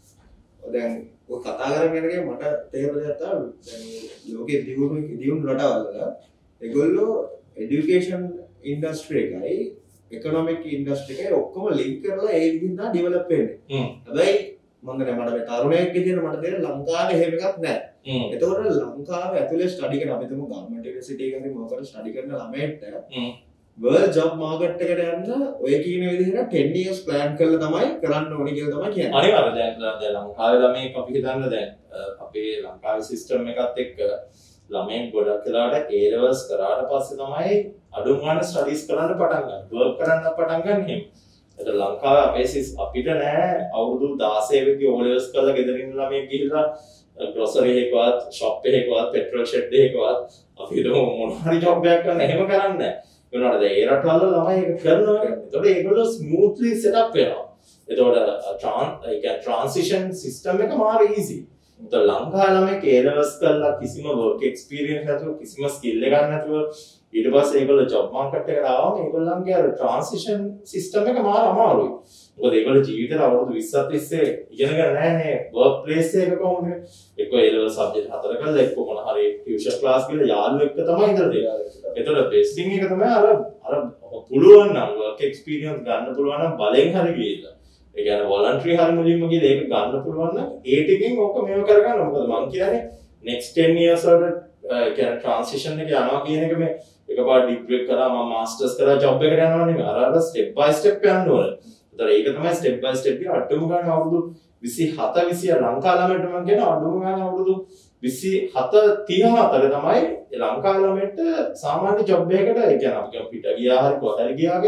දැන් ඔය කතා කරගෙන යනකම් මට තේරෙන දෙයක් තමයි දැන් ලෝකේ දියුණු දියුණු රටවල් වල ඒගොල්ලෝ এডুকেෂන් ඉන්ඩස්ට්‍රි එකයි ඉකොනොමික් ඉන්ඩස්ට්‍රි එකයි ඔක්කොම ලින්ක් කරලා ඒ විදිහට ඩෙවලොප් වෙන්නේ. හැබැයි මම දැන් මට මේ තරුණයෙක් විදිහට මට තේරෙන ලංකාවේ එහෙම එකක් නැහැ. එතකොට ලංකාව ඇතුලේ ස්ටඩි කරන අපි තුමු ගවර්න්මන්ට් යුනිවර්සිටි එකකින් මොකද ස්ටඩි කරන ළමයින්ට world job market එකට යන්න ඔය කියන විදිහට ten years plan කරලා තමයි කරන්න ඕනේ කියලා තමයි කියන්නේ. අනිවාර්යයෙන් දැන් දැන් ලංකාවේ ළමයි අපි හිතන්න දැන් අපේ ලංකාවේ සිස්ටම් එකත් එක්ක ළමයි ගොඩක් වෙලාවට A levels කරාට පස්සේ තමයි අඩුම ගන්න ස්ටඩීස් කරන්න පටන් ගන්න. work කරන්න පටන් ගන්න එහෙම. ඒතර ලංකාවේ අපේ සිස් අපිට නෑ අවුරුදු දාසය වෙද්දී O levels කරලා ගෙදර ඉන්න ළමයි ගිහිල්ලා grocery එකකවත් shop එකකවත් petrol shed එකකවත් අපි හිතමු මොන හරි job එකක් කරන්න එහෙම කරන්නේ නෑ. ඒනොට ඒ රටවල ළමයි ඒක කරනවා. ඒතකොට ඒගොල්ලෝ ස්මූත්ලි සෙට් අප් වෙනවා. ඒතකොට ට්‍රාන් ඒ කියන්නේ ට්‍රාන්සිෂන් සිස්ටම් එක මාර ඊසි. ඒතකොට ලංකාවේ ළමයි A levels කරලා කිසිම work experience නැතුව කිසිම skill එකක් නැතුව ඊට පස්සේ ඒගොල්ලෝ job market එකට ආවම ඒගොල්ලන්ගේ අර ට්‍රාන්සිෂන් සිස්ටම් එක මාර අමාරුයි. මොකද ඒගොල්ලෝ ජීවිතේ අවුරුදු විස්සක් තිස්සේ ඉගෙනගෙන නැහැ නේ work place එක කොහොමද? එක්ක A level subject හතර කරලා එක්ක මොන හරි tuition class ගිහලා යාළුවෙක් එක්ක තමයි ඉඳලා තියෙන්නේ. ඒතකොට best thing එක තමයි අර අර පුළුවන් නම් work experience ගන්න පුළුවන් නම් බලෙන් හරි ගිහිල්ලා. ඒ කියන්නේ voluntary හරි මුලින්ම ගිහලා ඒක ගන්න පුළුවන් නම් ඒ ටිකෙන් ඕක මේව කරගන්න. මොකද මම කියන්නේ next ten years වලට ඒ කියන්නේ transition එක යනවා කියන එක මේ එකපාර degree කරා මම masters කරා job එකට යනවා නෙමෙයි. අර අර step by step යන්න ඕනේ. ඒතර ඒක තමයි step by step එක අටුම ගන්න අවුරුදු විසිහත විසිය ලංකා ළමයට මම කියන අඩුම ගන්න අවුරුදු විසිහත තිහ අතර තමයි ලංකා ළමයට සාමාන්‍ය ජොබ් එකකට ඒ කියන්නේ අපි පිට ගියා හරි කොහරි ගියා කියලා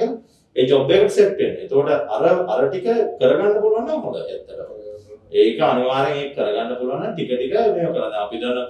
ඒ ජොබ් එකට සෙට් වෙන්නේ. ඒතකොට අර අර ටික කරගන්න පුළුවන් නම් හොඳයි ඇත්තටම. ඒක අනිවාර්යෙන් ඒක කරගන්න පුළුවන් නම් ටික ටික මේක කරලා අපි දන්න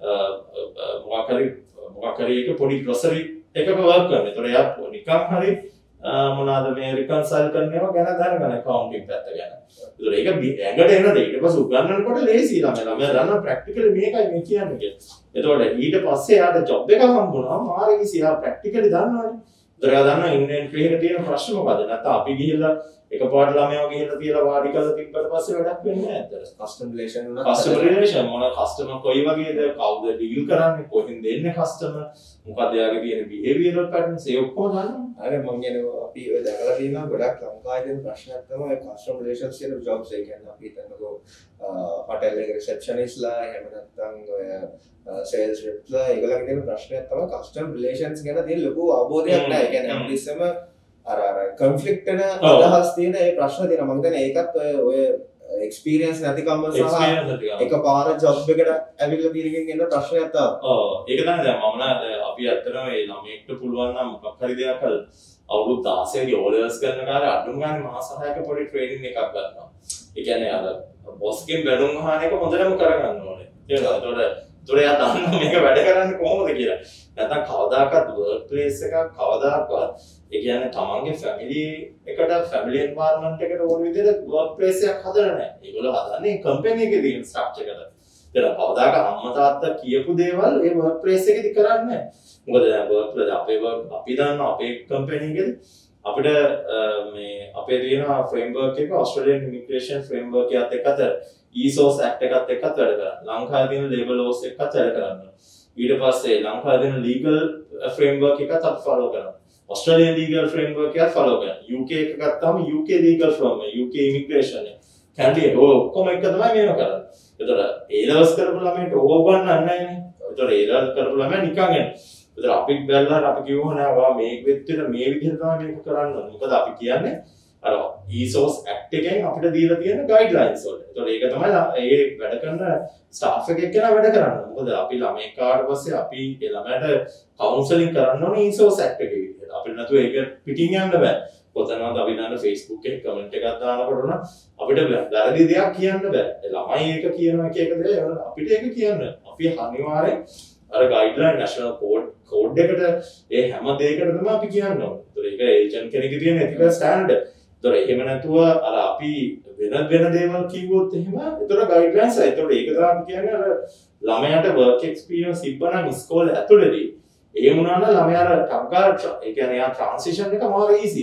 මොකක් හරි මොකක් හරි එක පොඩි ග්‍රොසරි එකක වර්ක් කරනවා. ඒතකොට එයා නිකන් හරි මොනවාද මේ රිකන්සයිල් කරනවා ගැන දැනගන්න accounting පැත්ත ගැන. ඒතකොට ඒක ඇඟට එන දේ ඊට පස්සේ උගන්වනකොට ලේසි ළමයා ළමයා දන්නවා ප්‍රැක්ටිකලි මේකයි මේ කියන්නේ කියලා. ඒතකොට ඊට පස්සේ යාට ජොබ් එක හම්බුණා මාරේ කිසියා ප්‍රැක්ටිකලි දන්නවනේ. ඒතකොට එයා දන්නා ඉන්වෙන්ටරි එකේ තියෙන ප්‍රශ්න මොකද්ද? නැත්නම් අපි ගිහිල්ලා එකපාරට ළමයාව ගිහිල්ලා තියලා වාඩි කරලා තිබ්බට පස්සේ වැඩක් වෙන්නේ නැහැ අතට. කස්ටමර් රිලේෂන් උනත් කස්ටමර් රිලේෂන් මොන කස්ටමර් කොයි වගේද කවුද ඩීල් කරන්නේ කොහෙන්ද එන්නේ කස්ටමර් මොකද එයාගේ තියෙන බිහේවියරල් පැටර්න්ස් ඒ ඔක්කොම දන්නවා. අර මම කියන්නේ අපි ඔය දැකලා තියෙනවා ගොඩක් ලංකාවේ තියෙන ප්‍රශ්නයක් තමයි කස්ටමර් රිලේෂන්ස් කියන ජොබ්ස් ඒ කියන්නේ අපි හිතන්නකෝ හොටෙල් එකේ රිසෙප්ෂනිස්ට්ලා එහෙම නැත්නම් ඔය සේල්ස් රෙප්ලා ඒගොල්ලන්ගේ තියෙන ප්‍රශ්නයක් තමයි කස්ටමර් රිලේෂන්ස් ගැන තියෙන ලොකු අවබෝධයක් නැහැ. ඒ කියන්නේ අපි ඉස්සෙම අර අර කොන්ෆ්ලික්ට් වෙන අදහස් තියෙන ඒ ප්‍රශ්න තියෙනවා. මම හිතන්නේ ඒකත් ඔය ඔය එක්ස්පීරියන්ස් නැතිකම සහ එකපාර ජොබ් එකට ඇවිල්ලා තියෙනකින් එන ප්‍රශ්නයක් තමයි. ඔව් ඒක තමයි දැන් මම නම් අපි ඇත්තටම මේ ළමයෙක්ට පුළුවන් නම් මොකක් හරි දෙයක් කරලා අවුරුදු දහසක O levels කරන කාලේ අඩුම ගානේ මාස හයක පොඩි ට්‍රේනින් එකක් ගන්නවා. ඒ කියන්නේ අර බොස්ගෙන් බැනුම් අහන එක හොඳටම කරගන්න ඕනේ. ඒකට ඒතොර එයා දන්නවා මේක වැඩ කරන්නේ කොහොමද කියලා. නැත්නම් කවදාකවත් වර්ක් ප්ලේස් එකක් කවදාකවත් ඒ කියන්නේ තමන්ගේ ෆැමිලි එකට ෆැමිලි එන්වයරන්මන්ට් එකට ඕන විදිහට වර්ක් ප්ලේස් එකක් හදලා නැහැ. ඒගොල්ලෝ හදන්නේ කම්පැනි එකේ තියෙන ස්ට්‍රක්චර් එකට. ඒක කවදාකවත් අම්මා තාත්තා කියපු දේවල් ඒ වර්ක් ප්ලේස් එකේදී කරන්නේ නැහැ. මොකද දැන් වර්ක් ප්ලේස් අපේ අපි දන්නවා අපේ කම්පැනි එකේදී අපිට මේ අපේ තියෙන ෆ්‍රේම්වර්ක් එක ඔස්ට්‍රේලියානු ඉමිග්‍රේෂන් ෆ්‍රේම්වර්ක් එකත් එක්ක E S O S Act එකත් එක්කත් වැඩ කරනවා. ලංකාවේ තියෙන ලේබර් ලෝස් එකත් වැඩ කරනවා. ඊට පස්සේ ලංකාවේ තියෙන ලීගල් ෆ්‍රේම්වර්ක් එකත් අපි ෆලෝ කරනවා. Australian legal framework එක follow කරනවා. U K එක ගත්තාම U K legal framework, U K immigration එක. කැන්ඩිඩේට් ඔක්කොම එක තමයි මේව කරන්නේ. ඒතර A levels කරපු ළමයින්ට ඕක ගන්න නැහැ නේ. ඒතර A levels කරපු ළමයා නිකන් එන්නේ. ඒතර අපි බැලලා අපි කිව්වෝ නෑ වා මේක වෙච්චිට මේ විදිහට තමයි මේක කරන්න ඕනේ. මොකද අපි කියන්නේ අර E S O S Act එකෙන් අපිට දීලා තියෙන ගයිඩ්ලයින්ස් වල. ඒතර ඒක තමයි ඒ වැඩ කරන ස්ටාෆ් එකෙක් කෙනා වැඩ කරන්නේ. මොකද අපි ළමයි කාට පස්සේ අපි ඒ ළමයට කවුන්සලින් කරන්න ඕනේ E S O S Act එකේ විදිහට. අපිට නැතුව ඒක පිටින් යන්න බෑ. කොතනවත් අපි දාන Facebook එකේ කමෙන්ට් එකක් දානකොට නම් අපිට වැරදි දෙයක් කියන්න බෑ. ඒ ළමයි ඒක කියන එක එක දෙයක් අපිට ඒක කියන්න. අපි අනිවාර්යෙන් අර ගයිඩ්ලයින් නැෂනල් කෝඩ් කෝඩ් එකට ඒ හැම දෙයකටම තමයි අපි කියන්න ඕනේ. ඒතර ඒක ඒජන්ට් කෙනෙක්ගේ තියෙන එතිකල් ස්ටෑන්ඩඩ්. ඒතර එහෙම නැතුව අර අපි වෙන වෙන දේවල් කිව්වොත් එහෙම ඒතර ගයිඩ්ලයින්ස් ආයි. ඒතර ඒක තමයි අපි කියන්නේ අර ළමයාට වර්ක් එක්ස්පීරියන්ස් තිබ්බනම් ඉස්කෝලේ ඇතුළේදී ඒ වුණා නම් ළමයාට ටක්ගාලා ඒ කියන්නේ යා ට්‍රාන්සිෂන් එක මාර ඊසි.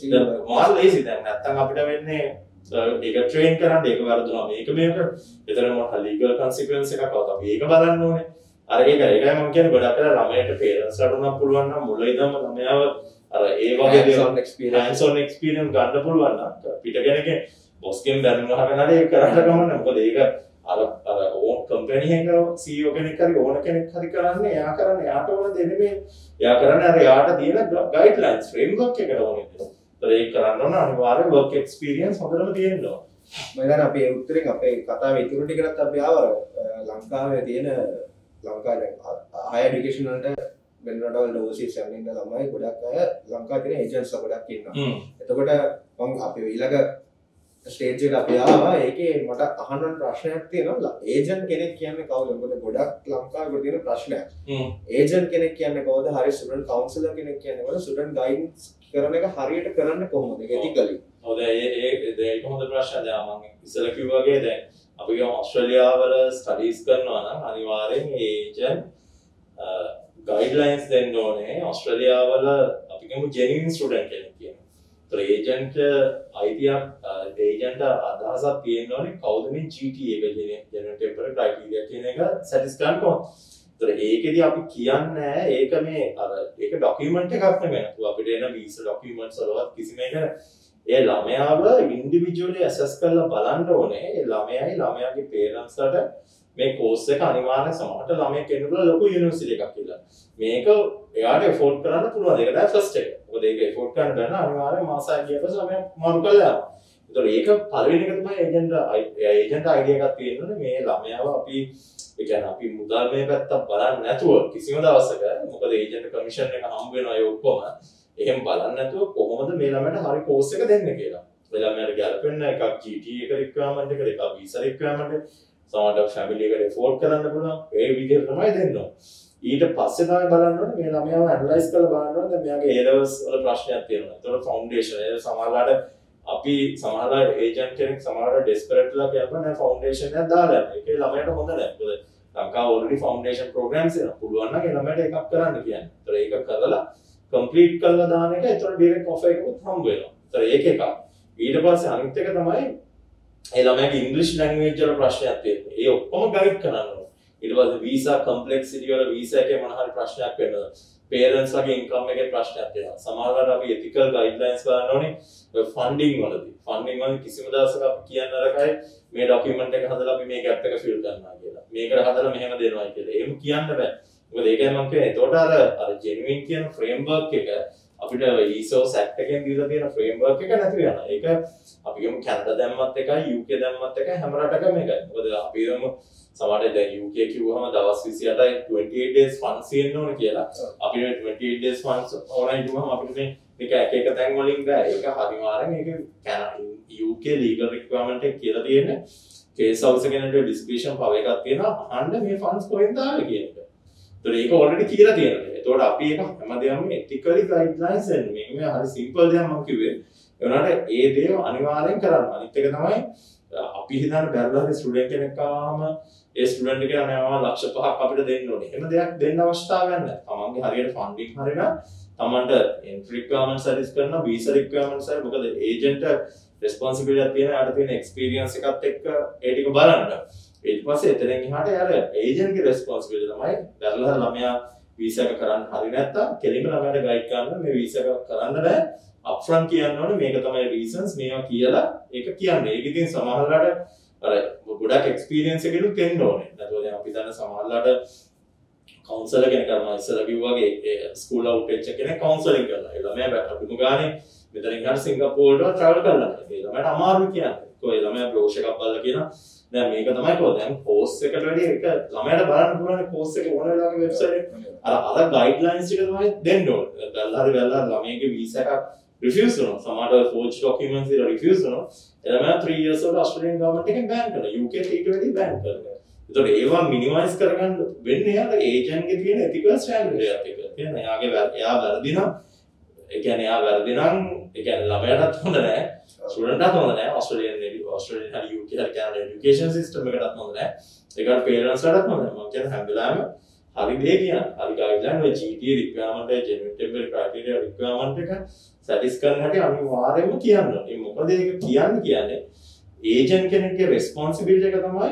මාර ලේසි දැන් නැත්තම් අපිට වෙන්නේ ඒක ට්‍රේන් කරන්න ඒක වරදුනා මේක මේක. ඒතර මොකක් ලීගල් කන්සික්වෙන්ස් එකක් આવත අපි ඒක බලන්න ඕනේ. අර ඒක ඒකයි මම කියන්නේ ගොඩක් වෙලා ළමයට පේරන්ට්ස්ලාට උනත් පුළුවන් නම් මුල ඉඳන්ම ළමයාව අර ඒ වගේ දේවල් එක්ස්පීරියන්ස් on experience ගන්න පුළුවන් නම් පිටගෙනක බොස්ගෙන් දැනුම් අහගෙන හරි ඒක කරන්න ගමන් මොකද ඒක අර අර ඕන් කම්පැනි එකක C E O කෙනෙක් හරි ඕන කෙනෙක් හරි කරන්නේ එයා කරන්නේ එයාට ඕන දෙන්නේ මේ එයා කරන්නේ අර එයාට තියෙන ගයිඩ්ලයින්ස් ෆ්‍රේම්වර්ක් එකට ඕනේ. ඒතර ඒක කරන්න ඕන අනිවාර්ය වර්ක් එක්ස්පීරියන්ස් හොඳටම තියෙන්න ඕන. මම දැන් අපේ උත්තරෙන් අපේ කතාවේ ඉතුරු ටිකකට අපි ආවර ලංකාවේ තියෙන ලංකාවේ හයර් එඩියුකේෂන් වලට වෙන රටවල් ඕවර්සීස් යන ඉන්න ළමයි ගොඩක් අය ලංකාවේ තියෙන ඒජන්ට්ස්ලා ගොඩක් ඉන්නවා. එතකොට මම අපි ඊළඟ ස්ටේජ් එකට අපි ආවා. ඒකේ මට අහන්න ප්‍රශ්නයක් තියෙනවා. ඒජන්ට් කෙනෙක් කියන්නේ කවුද? මොකද ගොඩක් ලංකාවේ තියෙන ප්‍රශ්නයක්. ඒජන්ට් කෙනෙක් කියන්නේ කවුද? හරි ස්ටුඩන්ට් කවුන්සලර් කෙනෙක් කියන්නේ කවුද? ස්ටුඩන්ට් ගයිඩන්ස් කරන එක හරියට කරන්නේ කොහොමද? ඒක එතිකලි. හොඳ ඒ ඒ ඒක හොඳ ප්‍රශ්නයක්. දැන් මම ඉස්සෙල්ලා කිව්වා වගේ දැන් අපි ගියා ඕස්ට්‍රේලියාව වල ස්ටඩීස් කරනවා නම් අනිවාර්යෙන් ඒජන්ට් ගයිඩ්ලයින්ස් දෙන්න ඕනේ. ඕස්ට්‍රේලියාව වල අපි කියමු ජෙනියුන් ස්ටුඩන්ට් කෙනෙක් කියනවා. ඒතර ඒජන්ට් අයිතියක් ඒජන්ට් අදහසක් තියෙන්න ඕනේ කවුද මේ G T එක ජෙනරල් ටෙම්පරරි ක්‍රයිටීරියා කියන එක සැටිස්ෆයි කරන්න ඕනේ. ඒතර ඒකෙදි අපි කියන්නේ ඒක මේ අර ඒක ડોකියුමන්ට් එකක් නෙමෙයි. අපිට එන වීසා ડોකියුමන්ට්ස් වලවත් කිසිම එක ඒ ළමයාව ඉන්ඩිවිජුවලි ඇසස් කරලා බලන්න ඕනේ. ඒ ළමයායි ළමයාගේ පේරන්ට්ස්ලාට මේ කෝස් එක අනිවාර්යෙන් සමහරට ළමයෙක් එන්නකොට ලොකු යුනිවර්සිටි එකක් කියලා. මේක එයාට එෆෝඩ් කරන්න පුළුවන්. ඒක තමයි ෆස්ට් එක. මොකද ඒක එෆෝඩ් කරන්න බැන්න අනිවාර්යෙන් මාසයක් ගියපස්සේ ළමයා මාරු කරලා යනවා. ඒතකොට ඒක පළවෙනි එක තමයි ඒජන්ට් ඒජන්ට් අයිඩියා එකක් තියෙනවනේ මේ ළමයාව අපි ඒ කියන්නේ අපි මුදල් මේ පැත්ත බලන්නේ නැතුව කිසිම දවසක මොකද ඒජන්ට් කමිෂන් එක හම්බ වෙනවා ඒ ඔක්කොම එහෙම බලන්න නැතුව කොහොමද මේ ළමයට හරි කෝස් එක දෙන්නේ කියලා. මේ ළමයට ගැලපෙන්න එකක් G T එක රික්වයර්මන්ට් එක එකක් visa රික්වයර්මන්ට් එක සමහරවිට ෆැමිලි එකට එෆෝඩ් කරන්න පුළුවන්. ඒ විදිහට තමයි දෙන්න ඕනේ. ඊට පස්සේ තමයි බලන්න ඕනේ මේ ළමයාව ඇනලයිස් කරලා බලන්න ඕනේ දැන් මෙයාගේ A levels වල ප්‍රශ්නයක් තියෙනවා. ඒතකොට ෆවුන්ඩේෂන් ඒ සමහරවිට අපි සමහරවිට ඒජන්ට් කෙනෙක් සමහරවිට ඩෙස්පරේට්ලා කියනවා නෑ ෆවුන්ඩේෂන් එකක් දාලා. ඒකේ ළමයට හොඳ නෑ. මොකද ලංකාව ඔල්රෙඩි ෆවුන්ඩේෂන් ප්‍රෝග්‍රෑම්ස් එනවා. පුළුවන් නම් ඒ ළමයට එකක් කරන්න කියන්නේ. ඒතකොට ඒක කරලා කම්ප්ලීට් කරලා දාන එක ඒතකොට ඩිරෙක්ට් ඔෆර් එකකුත් හම්බ වෙනවා. ඒතකොට ඒක එකක්. ඊට පස්සේ අනිත් එක තමයි ඒ ළමයාගේ ඉංග්‍රීසි ලැන්ග්වේජ් වල ප්‍රශ්නයක් තියෙනවා. ඒ ඔක්කොම ගයිඩ් කරන්න ඕනේ. ඊට පස්සේ වීසා කම්ප්ලෙක්සිටි වල වීසා එකේ මොන හරි ප්‍රශ්නයක් වෙනවා. පේරන්ට්ස් ලගේ ඉන්කම් එකේ ප්‍රශ්නයක් තියෙනවා. සමහරවිට අපි ethical guidelines බලන්න ඕනේ. ඔය ෆන්ඩින් වලදී. ෆන්ඩින් වල කිසිම දවසක අපි කියන්න අරකයි මේ ડોකියුමන්ට් එක හදලා අපි මේ ગેප් එක ෆිල් කරනවා කියලා. මේකට හදලා මෙහෙම දෙනවා කියලා. එහෙම කියන්න බෑ. මොකද ඒකයි මම කියන්නේ. ඒතකොට අර අර ජෙනුයින් කියන ෆ්‍රේම්වර්ක් එක අපිට E S O S Act එකෙන් දීලා තියෙන ෆ්‍රේම්වර්ක් එක නැති වෙනවා. ඒක අපි ගමු කැනඩා දැම්මත් එකයි U K දැම්මත් එකයි හැම රටකම එකයි. මොකද අපි ගමු සමහරවිට දැන් U K කිව්වම දවස් විසිඅටයි twenty-eight days funds තියෙන්න ඕන කියලා. අපි මේ twenty-eight days funds ඕනයි කිව්වම අපිට මේ මේක එක එක තැන් වලින් බෑ. ඒක හරිමාරෙන් ඒක U K legal requirement එක කියලා තියෙන්නේ. case house එකකට discretion power එකක් තියෙනවා. අහන්න මේ funds කොහෙන්ද ආවේ කියන එක. ඒතකොට ඒක already කියලා තියෙනවා. ඒතකොට අපි ඒක හැමදේම ethically guidelines එන්නේ. මේක මේ හරි simple දෙයක් මම කිව්වේ. ඒ වුණාට ඒ දේ අනිවාර්යෙන් කරන්න. අනිත් එක තමයි අපි හිතන බැලුවා හරි ස්ටුඩන්ට් කෙනෙක් ආවම ඒ ස්ටුඩන්ට් කෙනා නෑවා ලක්ෂ පහක් අපිට දෙන්න ඕනේ. එහෙම දෙයක් දෙන්න අවශ්‍යතාවයක් නැහැ. තමන්ගේ හරියට ෆන්ඩින් හරිනම් තමන්ට entry requirements සර්විස් කරන visa requirements හරි මොකද ඒජන්ට් responsibility එකක් තියෙනවා. යාට තියෙන experience එකත් එක්ක ඒ ටික බලන්න. ඊට පස්සේ එතනින් එහාට යාර ඒජන්ට්ගේ responsibility තමයි බැලුවා ළමයා visa එක කරන්න හරි නැත්තම් කෙලින්ම ළමයාට guide කරන්න මේ visa එක කරන්න බෑ. upfront කියන්න ඕනේ මේක තමයි reasons මේවා කියලා ඒක කියන්නේ. ඒක ඉතින් සමහරවිට අර ගොඩක් experience එකකිනුත් එන්න ඕනේ. නැත්නම් දැන් අපි දන්න සමහරවිට කවුන්සලර් කෙනෙක් කරනවා ඉස්සෙල්ලා කිව්වාගේ ඒ ස්කූල් අවුට් කෙනෙක් කවුන්සලින් කරනවා. ඒ ළමයා අපිම ගානේ මෙතනින් හරි සිංගප්පූරුවට travel කරලා. ඒ ළමයාට අමාරුයි කියන්නේ. කොයි ළමයා බ්‍රෝෂර් එකක් බලලා කියනවා දැන් මේක තමයි කොහොමද දැන් course එකට වැඩි එක ළමයාට බලන්න පුළුවන් course එක ඕන වෙලාවක website එක. අර අර guidelines ටික තමයි දෙන්න ඕනේ. බැලලා හරි බැලලා ළමයාගේ visa එකක් refuse කරනවා. සමහරවිට forged documents එක refuse කරනවා. එළමයා three years වල Australian government එකෙන් ban කරනවා. U K ඊට වැඩි ban කරනවා. ඒතකොට ඒවා minimize කරගන්න වෙන්නේ අර agent ගේ තියෙන ethical standard එකත් එක්ක. කියන්නේ එයාගේ එයා වැරදි නම් ඒ කියන්නේ එයා වැරදි නම් ඒ කියන්නේ ළමයාටත් හොඳ නැහැ. ස්ටුඩන්ට්ටත් හොඳ නැහැ. Australian Australian හරි U K හරි Canada education system එකටත් හොඳ නැහැ. ඒකට parents ලටත් හොඳ නැහැ. මම කියන්නේ හැම වෙලාවෙම හරි දේ කියන්නේ. හරි guideline ඔය G T requirement එක genuine temporary criteria requirement එක සැටිස් කරන හැටි අනිවාර්යයෙන්ම කියන්න ඕනේ. මොකද ඒක කියන්නේ කියන්නේ ඒජන්ට් කෙනෙක්ගේ responsibility එක තමයි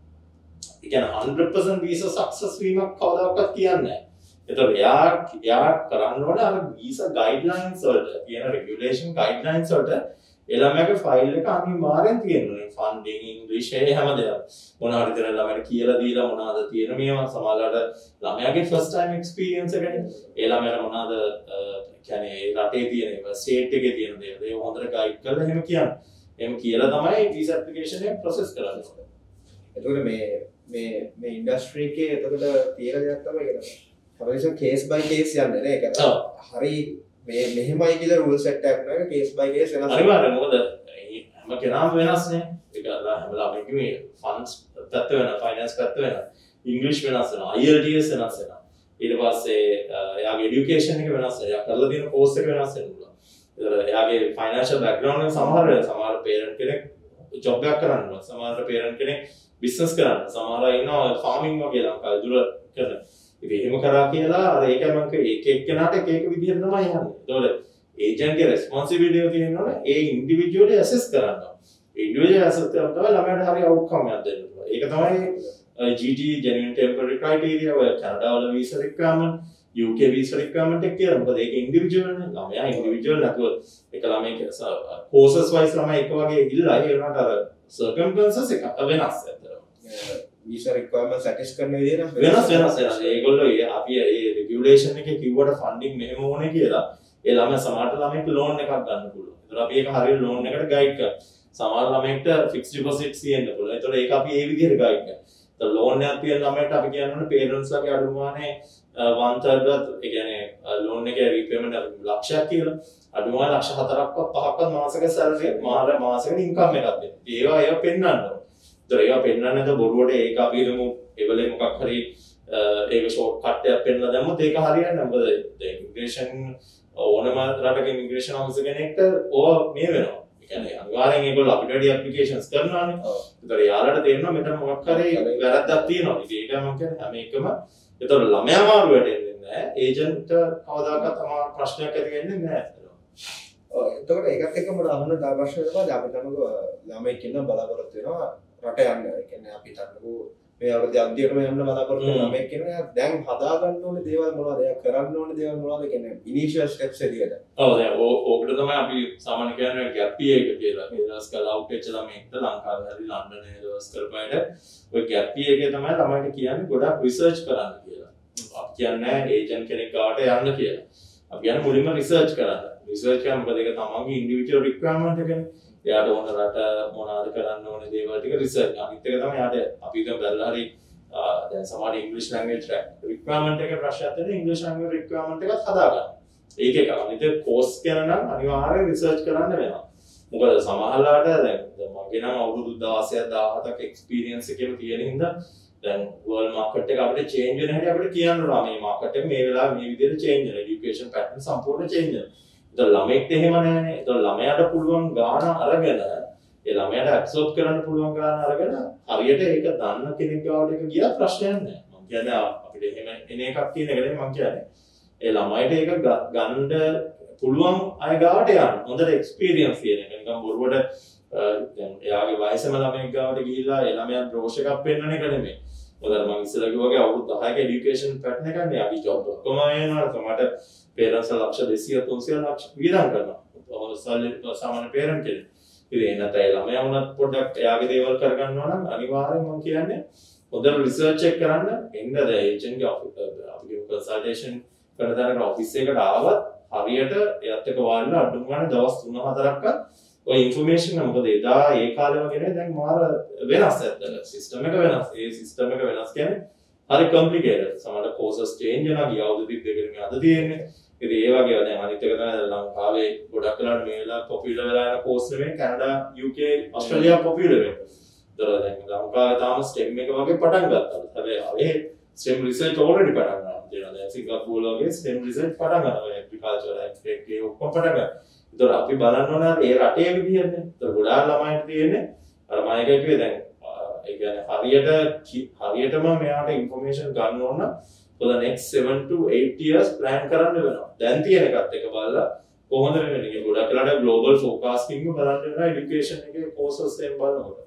ඒ කියන්නේ one hundred percent visa success වීමක් කවදාකවත් කියන්නේ නැහැ. ඒතකොට එයා එයා කරන්න ඕනේ අර visa guidelines වලට තියෙන regulation guidelines වලට එළමයාගේ ෆයිල් එක අනිවාර්යෙන් තියෙන්න ඕනේ. funding english හැමදේම මොන හරි දෙන ළමයට කියලා දීලා මොනවාද තියෙන මේවා සමහරවිට ළමයාගේ first time experience එකනේ. ඒ ළමයාට මොනවාද කියන්නේ රටේ තියෙන ඒවා ස්ටේට් එකේ තියෙන දේවල් ඒ හොඳට ගයිඩ් කරලා එහෙම කියන්නේ. එහෙම කියලා තමයි visa application එක process කරන්නේ. එතකොට මේ මේ මේ ඉන්ඩස්ට්‍රි එකේ එතකොට තියෙන දෙයක් තමයි ඒක. හරියට කේස් බයි කේස් යන්නේ නේ. ඒක හරි මේ මෙහෙමයි කියලා රූල් සෙට් එකක් නැහැ. කේස් බයි කේස් වෙනස්. අනිවාර්යයෙන් මොකද හැම කෙනාම වෙනස් නේ. ඒක හැම ළමෙක් මේ ෆන්ඩ්ස් පැත්ත වෙනවා, ෆයිනෑන්ස් පැත්ත වෙනවා. ඉංග්‍රීසි වෙනස් වෙනවා, I E L T S වෙනස් වෙනවා. ඊට පස්සේ එයාගේ এডুকেෂන් එක වෙනස් වෙනවා. එයා කරලා තියෙන කෝස් එක වෙනස් වෙනවා. ඒතර එයාගේ ෆයිනෑන්ෂල් බෑග්ග්‍රවුන්ඩ් එක සමහර වෙලාවට සමහර පේරන්ට් කෙනෙක් ජොබ් එකක් කරනවා. සමහර පේරන්ට් කෙනෙක් බිස්නස් කරනවා. සමහර අය ඉන්නවා ෆාමින් වගේ ලංකාවේ දුර කරන. ඉතින් එහෙම කරා කියලා අර ඒක මම කිව්වේ එක එක්කෙනාට එක එක විදිහට තමයි යන්නේ. ඒතකොට ඒජන්ට්ගේ රෙස්පොන්සිබිලිටි එක තියෙනවනේ ඒ ඉන්ඩිවිජුවලි ඇසස් කරන්න. ඒ ඉන්ඩිවිජුවල් ඇසස් කරලා තමයි ළමයාට හරි අවුට්කම් එකක් දෙන්න පුළුවන්. ඒක තමයි G T genuine temporary criteria ඔය කැනඩා වල visa requirement U K visa requirement එක කියලා. මොකද ඒක ඉන්ඩිවිජුවල් නේ. ළමයා ඉන්ඩිවිජුවල් නැතුව එක ළමයෙක් courses wise ළමයි එක වගේ ඉල්ලලා ඒ වුණාට අර circumstances එක වෙනස් ඇත්තටම. visa requirement satisfy කරන විදිහ නම් වෙනස් වෙනස් වෙනස්. ඒගොල්ලෝ අපි ඒ regulation එකේ කිව්වට funding මෙහෙම ඕනේ කියලා ඒ ළමයා සමහරට ළමයින්ට loan එකක් ගන්න පුළුවන්. ඒතර අපි ඒක හරියට loan එකට guide කරනවා. සමහර ළමයින්ට fixed deposits තියෙන්න පුළුවන්. ඒතර ඒක අපි ඒ විදිහට guide කරනවා. ඒතර loan එකක් තියෙන ළමයට අපි කියනවනේ parents ලගේ අඩුමානේ one third වත් ඒ කියන්නේ loan එකේ repayment ලක්ෂයක් කියලා අඩුම ලක්ෂ හතරක්වත් පහක්වත් මාසෙක salary මාර මාසෙක income එකක් දෙන්න. ඒවා ඒවා පෙන්වන්න ඕන. ඒතර ඒවා පෙන්වන්න නැද බොරුවට ඒක අපි හිතමු ඒවලේ මොකක් හරි ඒක ෂෝට් කට් එකක් පෙන්වලා දැම්මොත් ඒක හරියන්නේ නැහැ. මොකද දැන් ඉමිග්‍රේෂන් ඕනම රටක ඉමිග්‍රේෂන් ඔෆිසර් කෙනෙක්ට ඕවා මේ වෙනවා. ඒ කියන්නේ අනිවාර්යෙන් ඒගොල්ලෝ අපිට වැඩි ඇප්ලිකේෂන්ස් කරනවානේ. ඒතර යාළුවට තේරෙනවා මෙතන මොකක් හරි වැරද්දක් තියෙනවා. ඉතින් ඒක මම කියන්නේ හැම එකම ඒතර ළමයා මාරු වෙන්නේ නැහැ. ඒජන්ට් කවදාකවත් අමාරු ප්‍රශ්නයක් ඇති වෙන්නේ නැහැ. ඔව් එතකොට ඒකත් එක්කම අහන්න තව ප්‍රශ්න තමයි අපි තමක ළමයි කියන බලාපොරොත්තු වෙනවා රට යන්න. ඒ කියන්නේ අපි තමකෝ මේ අවුරුද්ද අන්තිමටම යන්න බලාපොරොත්තු වෙන ළමයි කියනවා දැන් හදා ගන්න ඕනේ දේවල් මොනවද? එයා කරන්න ඕනේ දේවල් මොනවද කියන්නේ ඉනිෂියල් ස්ටෙප්ස් එදියට. ඔව් දැන් ඕකට තමයි අපි සාමාන්‍ය කියන්නේ ගැප් ඉයර් එක කියලා. ඒ දවස් කල අවුට් වෙච්ච ළමයින්ට ලංකාවේ හරි ලන්ඩනේ දවස් කරපයිට ඔය ගැප් ඉයර් එකේ තමයි ළමයින්ට කියන්නේ ගොඩක් රිසර්ච් කරන්න කියලා. අපි කියන්නේ ඒජන්ට් කෙනෙක් ගාවට යන්න කියලා. අපි කියන්නේ මුලින්ම රිසර්ච් කරන්න. රිසර්ච් කරන මොකද ඒක තමන්ගේ ඉන්ඩිවිජුවල් රික්වයර්මන්ට් එකනේ. එයාට ඕන රට මොනවද කරන්න ඕනේ දේවල් ටික රිසර්ච්. අනිත් එක තමයි යාට අපි දැන් බලලා හරි දැන් සමහර ඉංග්‍රීසි ලැන්ග්වේජ් රික්වයර්මන්ට් එකේ ප්‍රශ්නයක් තියෙන ඉංග්‍රීසි ලැන්ග්වේජ් රික්වයර්මන්ට් එකත් හදාගන්න. ඒක එක. අනිත් කෝස් කරන නම් අනිවාර්යයෙන් රිසර්ච් කරන්න වෙනවා. මොකද සමහරලාට දැන් මගේ නම් අවුරුදු දහසක් දහහතක් එක්ස්පීරියන්ස් එකේම තියෙන හින්දා දැන් වර්ල්ඩ් මාකට් එක අපිට චේන්ජ් වෙන හැටි අපිට කියන්න ඕන. මේ මාකට් එක මේ වෙලාවේ මේ විදිහට චේන්ජ් වෙනවා. এডুকেෂන් පැටර්න් සම්පූර්ණ චේන්ජ් වෙනවා. ඒතර ළමෙක්ට එහෙම නැහැනේ. ඒතර ළමයාට පුළුවන් ගාන අරගෙන ඒ ළමයාට ඇබ්සෝබ් කරන්න පුළුවන් ගාන අරගෙන හරියට ඒක දන්න කෙනෙක් ගාවට එක ගියා ප්‍රශ්නයක් නැහැ. මම කියන්නේ අපිට එහෙම එන එකක් තියෙන එක නෙමෙයි මම කියන්නේ. ඒ ළමයිට ඒක ගන්න පුළුවන් අය ගාවට යන්න. හොඳට එක්ස්පීරියන්ස් තියෙන එක. නිකන් බොරුවට දැන් එයාගේ වයසම ළමෙක් ගාවට ගිහිල්ලා ඒ ළමයා බ්‍රෝෂ් එකක් පෙන්නන එක නෙමෙයි. මොකද මම ඉස්සෙල්ලා කිව්වා වගේ අවුරුදු දහයක এডুকেෂන් පැටර්න් එකක් නේ. අපි ජොබ් ඔක්කොම වෙනවා. තමයි පේරන්ට්ස් ලක්ෂ දෙසිය තුන්සිය ලක්ෂ වියදම් කරනවා. සාමාන්‍ය පේරන්ට් කෙනෙක්. ඉතින් එනත ඒ ළමයා වුණත් පොඩ්ඩක් එයාගේ දේවල් කරගන්නවා නම් අනිවාර්යයෙන් මම කියන්නේ හොඳට රිසර්ච් එක කරන්න. එන්න ද ඒජන්ට්ගේ අපි කන්සල්ටේෂන් කරන දාන ඔෆිස් එකට ආවත් හරියට එයත් එක්ක වාඩිලා අඩුම ගානේ දවස් තුන හතරක්වත් ඔය ඉන්ෆර්මේෂන් මොකද එදා ඒ කාලේ වගේ නෙවෙයි දැන් මාර වෙනස් ඇත්තට සිස්ටම් එක වෙනස්. ඒ සිස්ටම් එක වෙනස් කියන්නේ හරි කොම්ප්ලිකේටඩ්. සමහර කෝසස් චේන්ජ් වෙනවා ගිය අවුරුදු දෙකකින් මේ අද තියෙන්නේ. ඉතින් ඒ වගේ දැන් අනිත් එක තමයි ලංකාවේ ගොඩක් වෙලාවට මේ වෙලාව පොපියුලර් වෙලා යන කෝස් නෙමෙයි Canada U K Australia popular වෙනවා. ඒතර දැන් ලංකාවේ තාම ස්ටෙම් එක වගේ පටන් ගත්තා. හැබැයි අවේ ස්ටෙම් රිසර්ච් ඔල්රෙඩි පටන් ගන්නවා. දෙනවා දැන් සිංගප්පූර් වගේ ස්ටෙම් රිසර්ච් පටන් ගන්නවා. ඇග්‍රිකල්චර් ඇක්ටිවිටි ඔක්කොම පටන් ගන්නවා. ඒතර අපි බලන්න ඕන ඒ රටේ විදිහනේ. ඒතර ගොඩාක් ළමයින්ට තියෙන්නේ අර මම එක කිව්වේ දැන් ඒ කියන්නේ හරියට හරියටම මෙයාට ඉන්ෆර්මේෂන් ගන්න ඕන for the next seven to eight years plan කරන්න වෙනවා. දැන් තියෙන එකත් එක බලලා කොහොමද වෙන්නේ? ගොඩක් වෙලාවට global forecasting එක බලන්න වෙනවා education එකේ courses එකෙන් බලනකොට.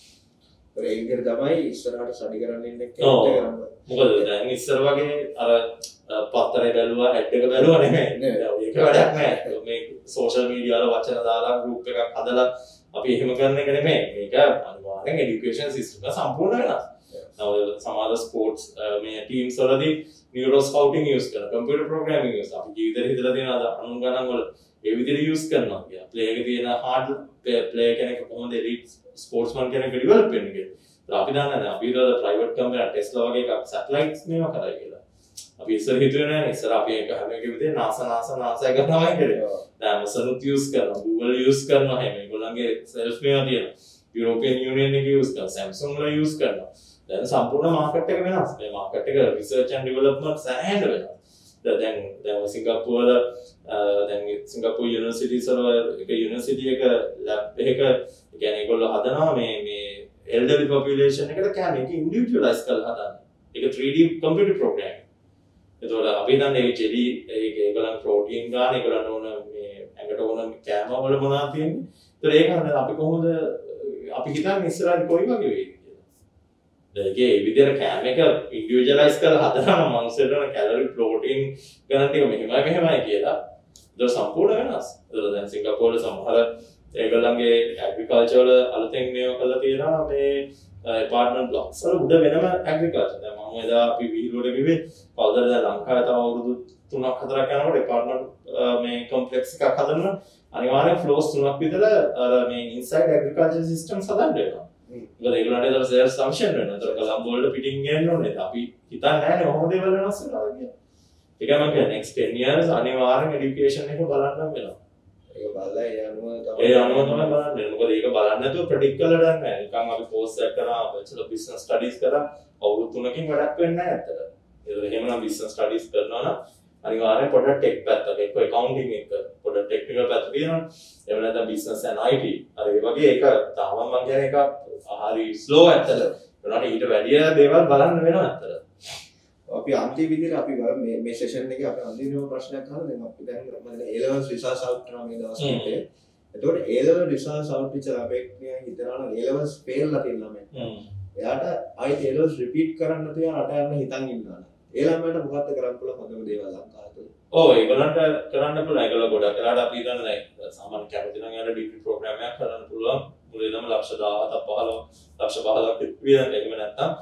ඒ විදිහට තමයි ඉස්සරහට ස්ටඩි කරන්න ඉන්න එක කරන්න. මොකද දැන් ඉස්සර වගේ අර පත්තරේ බැලුවා ඇඩ් එක බැලුවා නෙමෙයි. ඒක වැඩක් නෑ. මේ social media වල වචන දාලා group එකක් හදලා අපි එහෙම කරන එක නෙමෙයි. මේක අනිවාර්යෙන් education system එක සම්පූර්ණ වෙනස්. සමාජ ස්පෝර්ට්ස් මේ ටීම්ස් වලදී නියුරෝ ස්කවුටින් යූස් කරනවා කම්පියුටර් ප්‍රෝග්‍රෑමින් යූස් අපේ ජීවිතේ හිතලා තියෙන අනුන් ගණන් වල ඒ විදිහට යූස් කරනවා කියලා ප්ලේ එකේ තියෙන හાર્ඩ් ප්ලේ කෙනෙක් කොහොමද එලිට් ස්පෝර්ට්ස්මන් කෙනෙක් ඩෙවලොප් වෙන්නේ කියලා අපි දන්නේ නැහැ අපි හිතුවා ප්‍රයිවට් කම්පැනි ටෙස්ලා වගේ එකක් සැටලයිට්ස් මේවා කරයි කියලා අපි ඉස්සර හිතුවේ නැහැ ඉස්සර අපි ඒක හැම එකෙම විදිහේ NASA NASA NASA එක තමයි කරේ දැන් Amazon උත් යූස් කරනවා Google යූස් කරනවා හැම ඒගොල්ලන්ගේ සෙල්ෆ් මේවා තියෙනවා යුරෝපියන් යුනියන් එක යූස් කරනවා Samsung වල යූස් කරනවා දැන් සම්පූර්ණ මාකට් එක වෙනස්. මේ මාකට් එක රිසර්ච් ඇන්ඩ් ඩෙවලොප්මන්ට් සෑහෙන වෙනස්. දැන් දැන් සිංගප්පූර වල දැන් සිංගප්පූර් යුනිවර්සිටිස් වල එක යුනිවර්සිටි එක ලැබ් එකක කියන්නේ ඒගොල්ලෝ හදනවා මේ මේ elderly population එකට කැම එක ඉන්ඩිවිජුවලයිස් කරලා හදන්න. ඒක three D computer programming. ඒතකොට අපි දන්නේ මේ ජෙලි ඒක ඒගොල්ලන් ප්‍රෝටීන් ගන්න ඒගොල්ලන් ඕන මේ ඇඟට ඕන කැම වල මොනවද තියෙන්නේ. ඒතකොට ඒක අපි කොහොමද අපි හිතන්නේ ඉස්සරහින් කොයි වගේ වෙයිද? ඒ විදිහට කෑම එක ඉන්ඩිවිජුවලයිස් කරලා හදනවා මනුස්සයෙකුට ඕන කැලරි ප්‍රෝටීන් ගණන් ටික මෙහෙමයි මෙහෙමයි කියලා. ඒක සම්පූර්ණ වෙනස්. ඒක දැන් සිංගප්පූර් වල සමහර ඒගොල්ලන්ගේ ඇග්‍රිකල්චර් වල අලුතෙන් මේව කරලා තියෙනවා මේ ඇපාර්ට්මන්ට් බ්ලොක්ස් වල උඩ වෙනම ඇග්‍රිකල්චර්. දැන් මම එදා අපි විහිළුවට ගිහේ කවදාද දැන් ලංකාවේ තව අවුරුදු තුනක් හතරක් යනකොට ඇපාර්ට්මන්ට් මේ කොම්ප්ලෙක්ස් එකක් හදන්න අනිවාර්යෙන් ෆ්ලෝස් තුනක් විතර අර මේ ඉන්සයිඩ් ඇග්‍රිකල්චර් සිස්ටම්ස් හදන්න වෙනවා. මොකද ඒගොල්ලන්ට ඒතර සේල්ස් ෆන්ක්ෂන් වෙනවා. ඒතර කොලම්බෝ වලට පිටින් ගේන්න ඕනේ. අපි හිතන්නේ නැහැ නේ කොහොමද ඒවල වෙනස් වෙනවා කියලා. ඒක මම කියන්නේ next ten years අනිවාර්යෙන් education එක බලන්න වෙනවා. ඒක බලලා ඒ අනුව තමයි ඒ අනුව තමයි බලන්නේ. මොකද ඒක බලන්න නැතුව ප්‍රෙඩික්ට් කරලා දන්නේ නැහැ. නිකන් අපි කෝස් එක කරා, බැචලර් බිස්නස් ස්ටඩීස් කරා අවුරුදු තුනකින් වැඩක් වෙන්නේ නැහැ ඇත්තට. ඒක එහෙමනම් බිස්නස් ස්ටඩීස් කරනවා නම් අනිවාර්යෙන් පොඩ්ඩක් ටෙක් පැත්තක එක්ක accounting එක පොඩ්ඩක් ටෙක්නිකල් පැත්ත තියෙනවා. එහෙම නැත්නම් business and I T. අර ඒ වගේ ඒක තාම මම කියන්නේ ඒක හරි slow ඇත්තට. ඒනට ඊට වැඩි දේවල් බලන්න වෙනවා ඇත්තට. අපි අන්තිම විදිහට අපි මේ මේ සෙෂන් එකේ අපි අන්තිම ප්‍රශ්නයක් අහලා දැන් අපි දැන් මම A levels results out කරනවා මේ දවස්වල. එතකොට A level results out වෙච්ච ළමෙක් හිතනවා නම් A levels fail ලා තියෙන ළමෙක්. එයාට ආයෙත් A levels repeat කරන්න තියන රට යන්න හිතන් ඉන්නවා. ඒ ළමයට මොකක්ද කරන්න පුළුවන් හොඳම දේවල් ලංකාවේ තුල? ඔව් ඒගොල්ලන්ට කරන්න පුළුවන්. ඒගොල්ලෝ ගොඩක් කරාට අපි හිතන්නේ නැහැ. සාමාන්‍ය කැමති නම් යාට ඩිග්‍රී ප්‍රෝග්‍රෑම් එකක් කරන්න පුළුවන්. මුලින්ම ලක්ෂ දහහක් පහළොව ලක්ෂ පහළොවක් විතර එහෙම නැත්නම්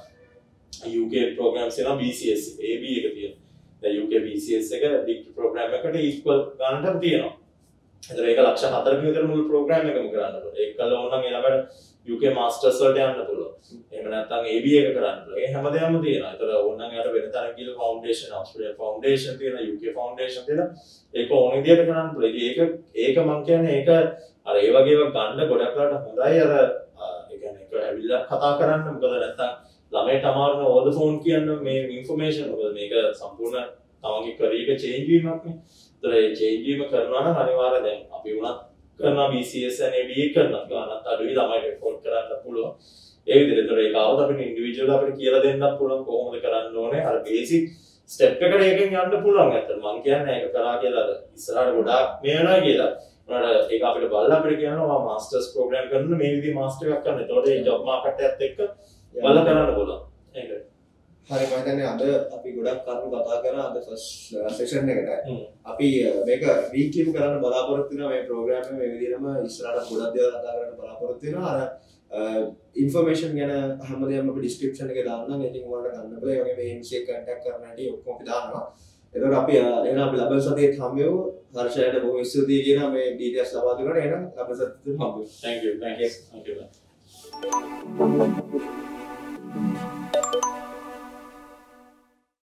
U K programs එනවා B C S A B එක තියෙනවා. දැන් U K B C S එක ඩිග්‍රී ප්‍රෝග්‍රෑම් එකට equal ගන්නට තියෙනවා. ඒතර ඒක ලක්ෂ හතරක විතර මුළු ප්‍රෝග්‍රෑම් එකම කරන්න පුළුවන්. ඒක කළා ඕනනම් ඊළඟට U K masters වලට යන්න පුළුවන්. එහෙම නැත්නම් A B එක කරන්න පුළුවන්. ඒ හැමදේම තියෙනවා. ඒතර ඕනනම් යාට වෙන තරම් කියලා foundation, Australian foundation තියෙනවා, U K foundation තියෙනවා. ඒක ඕන විදිහට කරන්න පුළුවන්. ඒක ඒක මම කියන්නේ ඒක අර ඒ වගේ ඒවා ගන්න ගොඩක් වෙලාට හොඳයි. අර ඒ කියන්නේ ඒක ඇවිල්ලා කතා කරන්න. මොකද නැත්නම් ළමයට අමාරුන ඕල් ද ෆෝන් කියන්න මේ ඉන්ෆර්මේෂන් මොකද මේක සම්පූර්ණ තමන්ගේ කැරියර් එක චේන්ජ් වීමක් නේ. ඒතර ඒ චේන්ජ් වීම කරනවා නම් අනිවාර්යයෙන් දැන් අපි වුණත් කරනවා B C S and A B කරනවා. ගානත් අඩුයි ළමයට රෙකෝඩ් කරන්න පුළුවන්. ඒ විදිහට ඒතර ඒක આવද අපිට ඉන්ඩිවිජුවල් අපිට කියලා දෙන්නත් පුළුවන් කොහොමද කරන්න ඕනේ. අර බේසික් ස්ටෙප් එකට ඒකෙන් යන්න පුළුවන්. ඇත්තට මම කියන්නේ ඒක කරා කියලා අර ඉස්සරහට ගොඩාක් මේ වෙනවා කියලා. උනාට ඒක අපිට බලලා අපිට කියනවා මාස්ටර්ස් ප්‍රෝග්‍රෑම් කරන්න මේ විදිහේ මාස්ටර් එකක් කරන්න. ඒතකොට ඒ ජොබ් මාකට් එකත් එක්ක බලලා කරන්න පුළුවන්. ඒක. හරි මම හිතන්නේ අද අපි ගොඩක් කරුණු කතා කරා අද ෆස්ට් සෙෂන් එකට. අපි මේක වීක්ලිම කරන්න බලාපොරොත්තු වෙනවා මේ ප්‍රෝග්‍රෑම් එක මේ විදිහටම ඉස්සරහට ගොඩක් දේවල් කතා කරන්න බලාපොරොත්තු වෙනවා. අර ඉන්ෆර්මේෂන් ගැන හැමදේම අපි ඩිස්ක්‍රිප්ෂන් එකේ දාන්නම්. ඉතින් ඔයාලට ගන්න බෑ. ඒ වගේ මේ ඉන්සෙක් කන්ටැක්ට් කරන්න හැටි ඔක්කොම අපි දානවා. එතකොට අපි එහෙනම් අපි ලබන සතියේත් හම්බෙමු. හර්ෂයට බොහොම ස්තුතියි කියන මේ ඩීටේල්ස් ලබා දුන්නාට එහෙනම් ලබන සතියේත් හම්බෙමු. Thank you. Thank you. Thank you.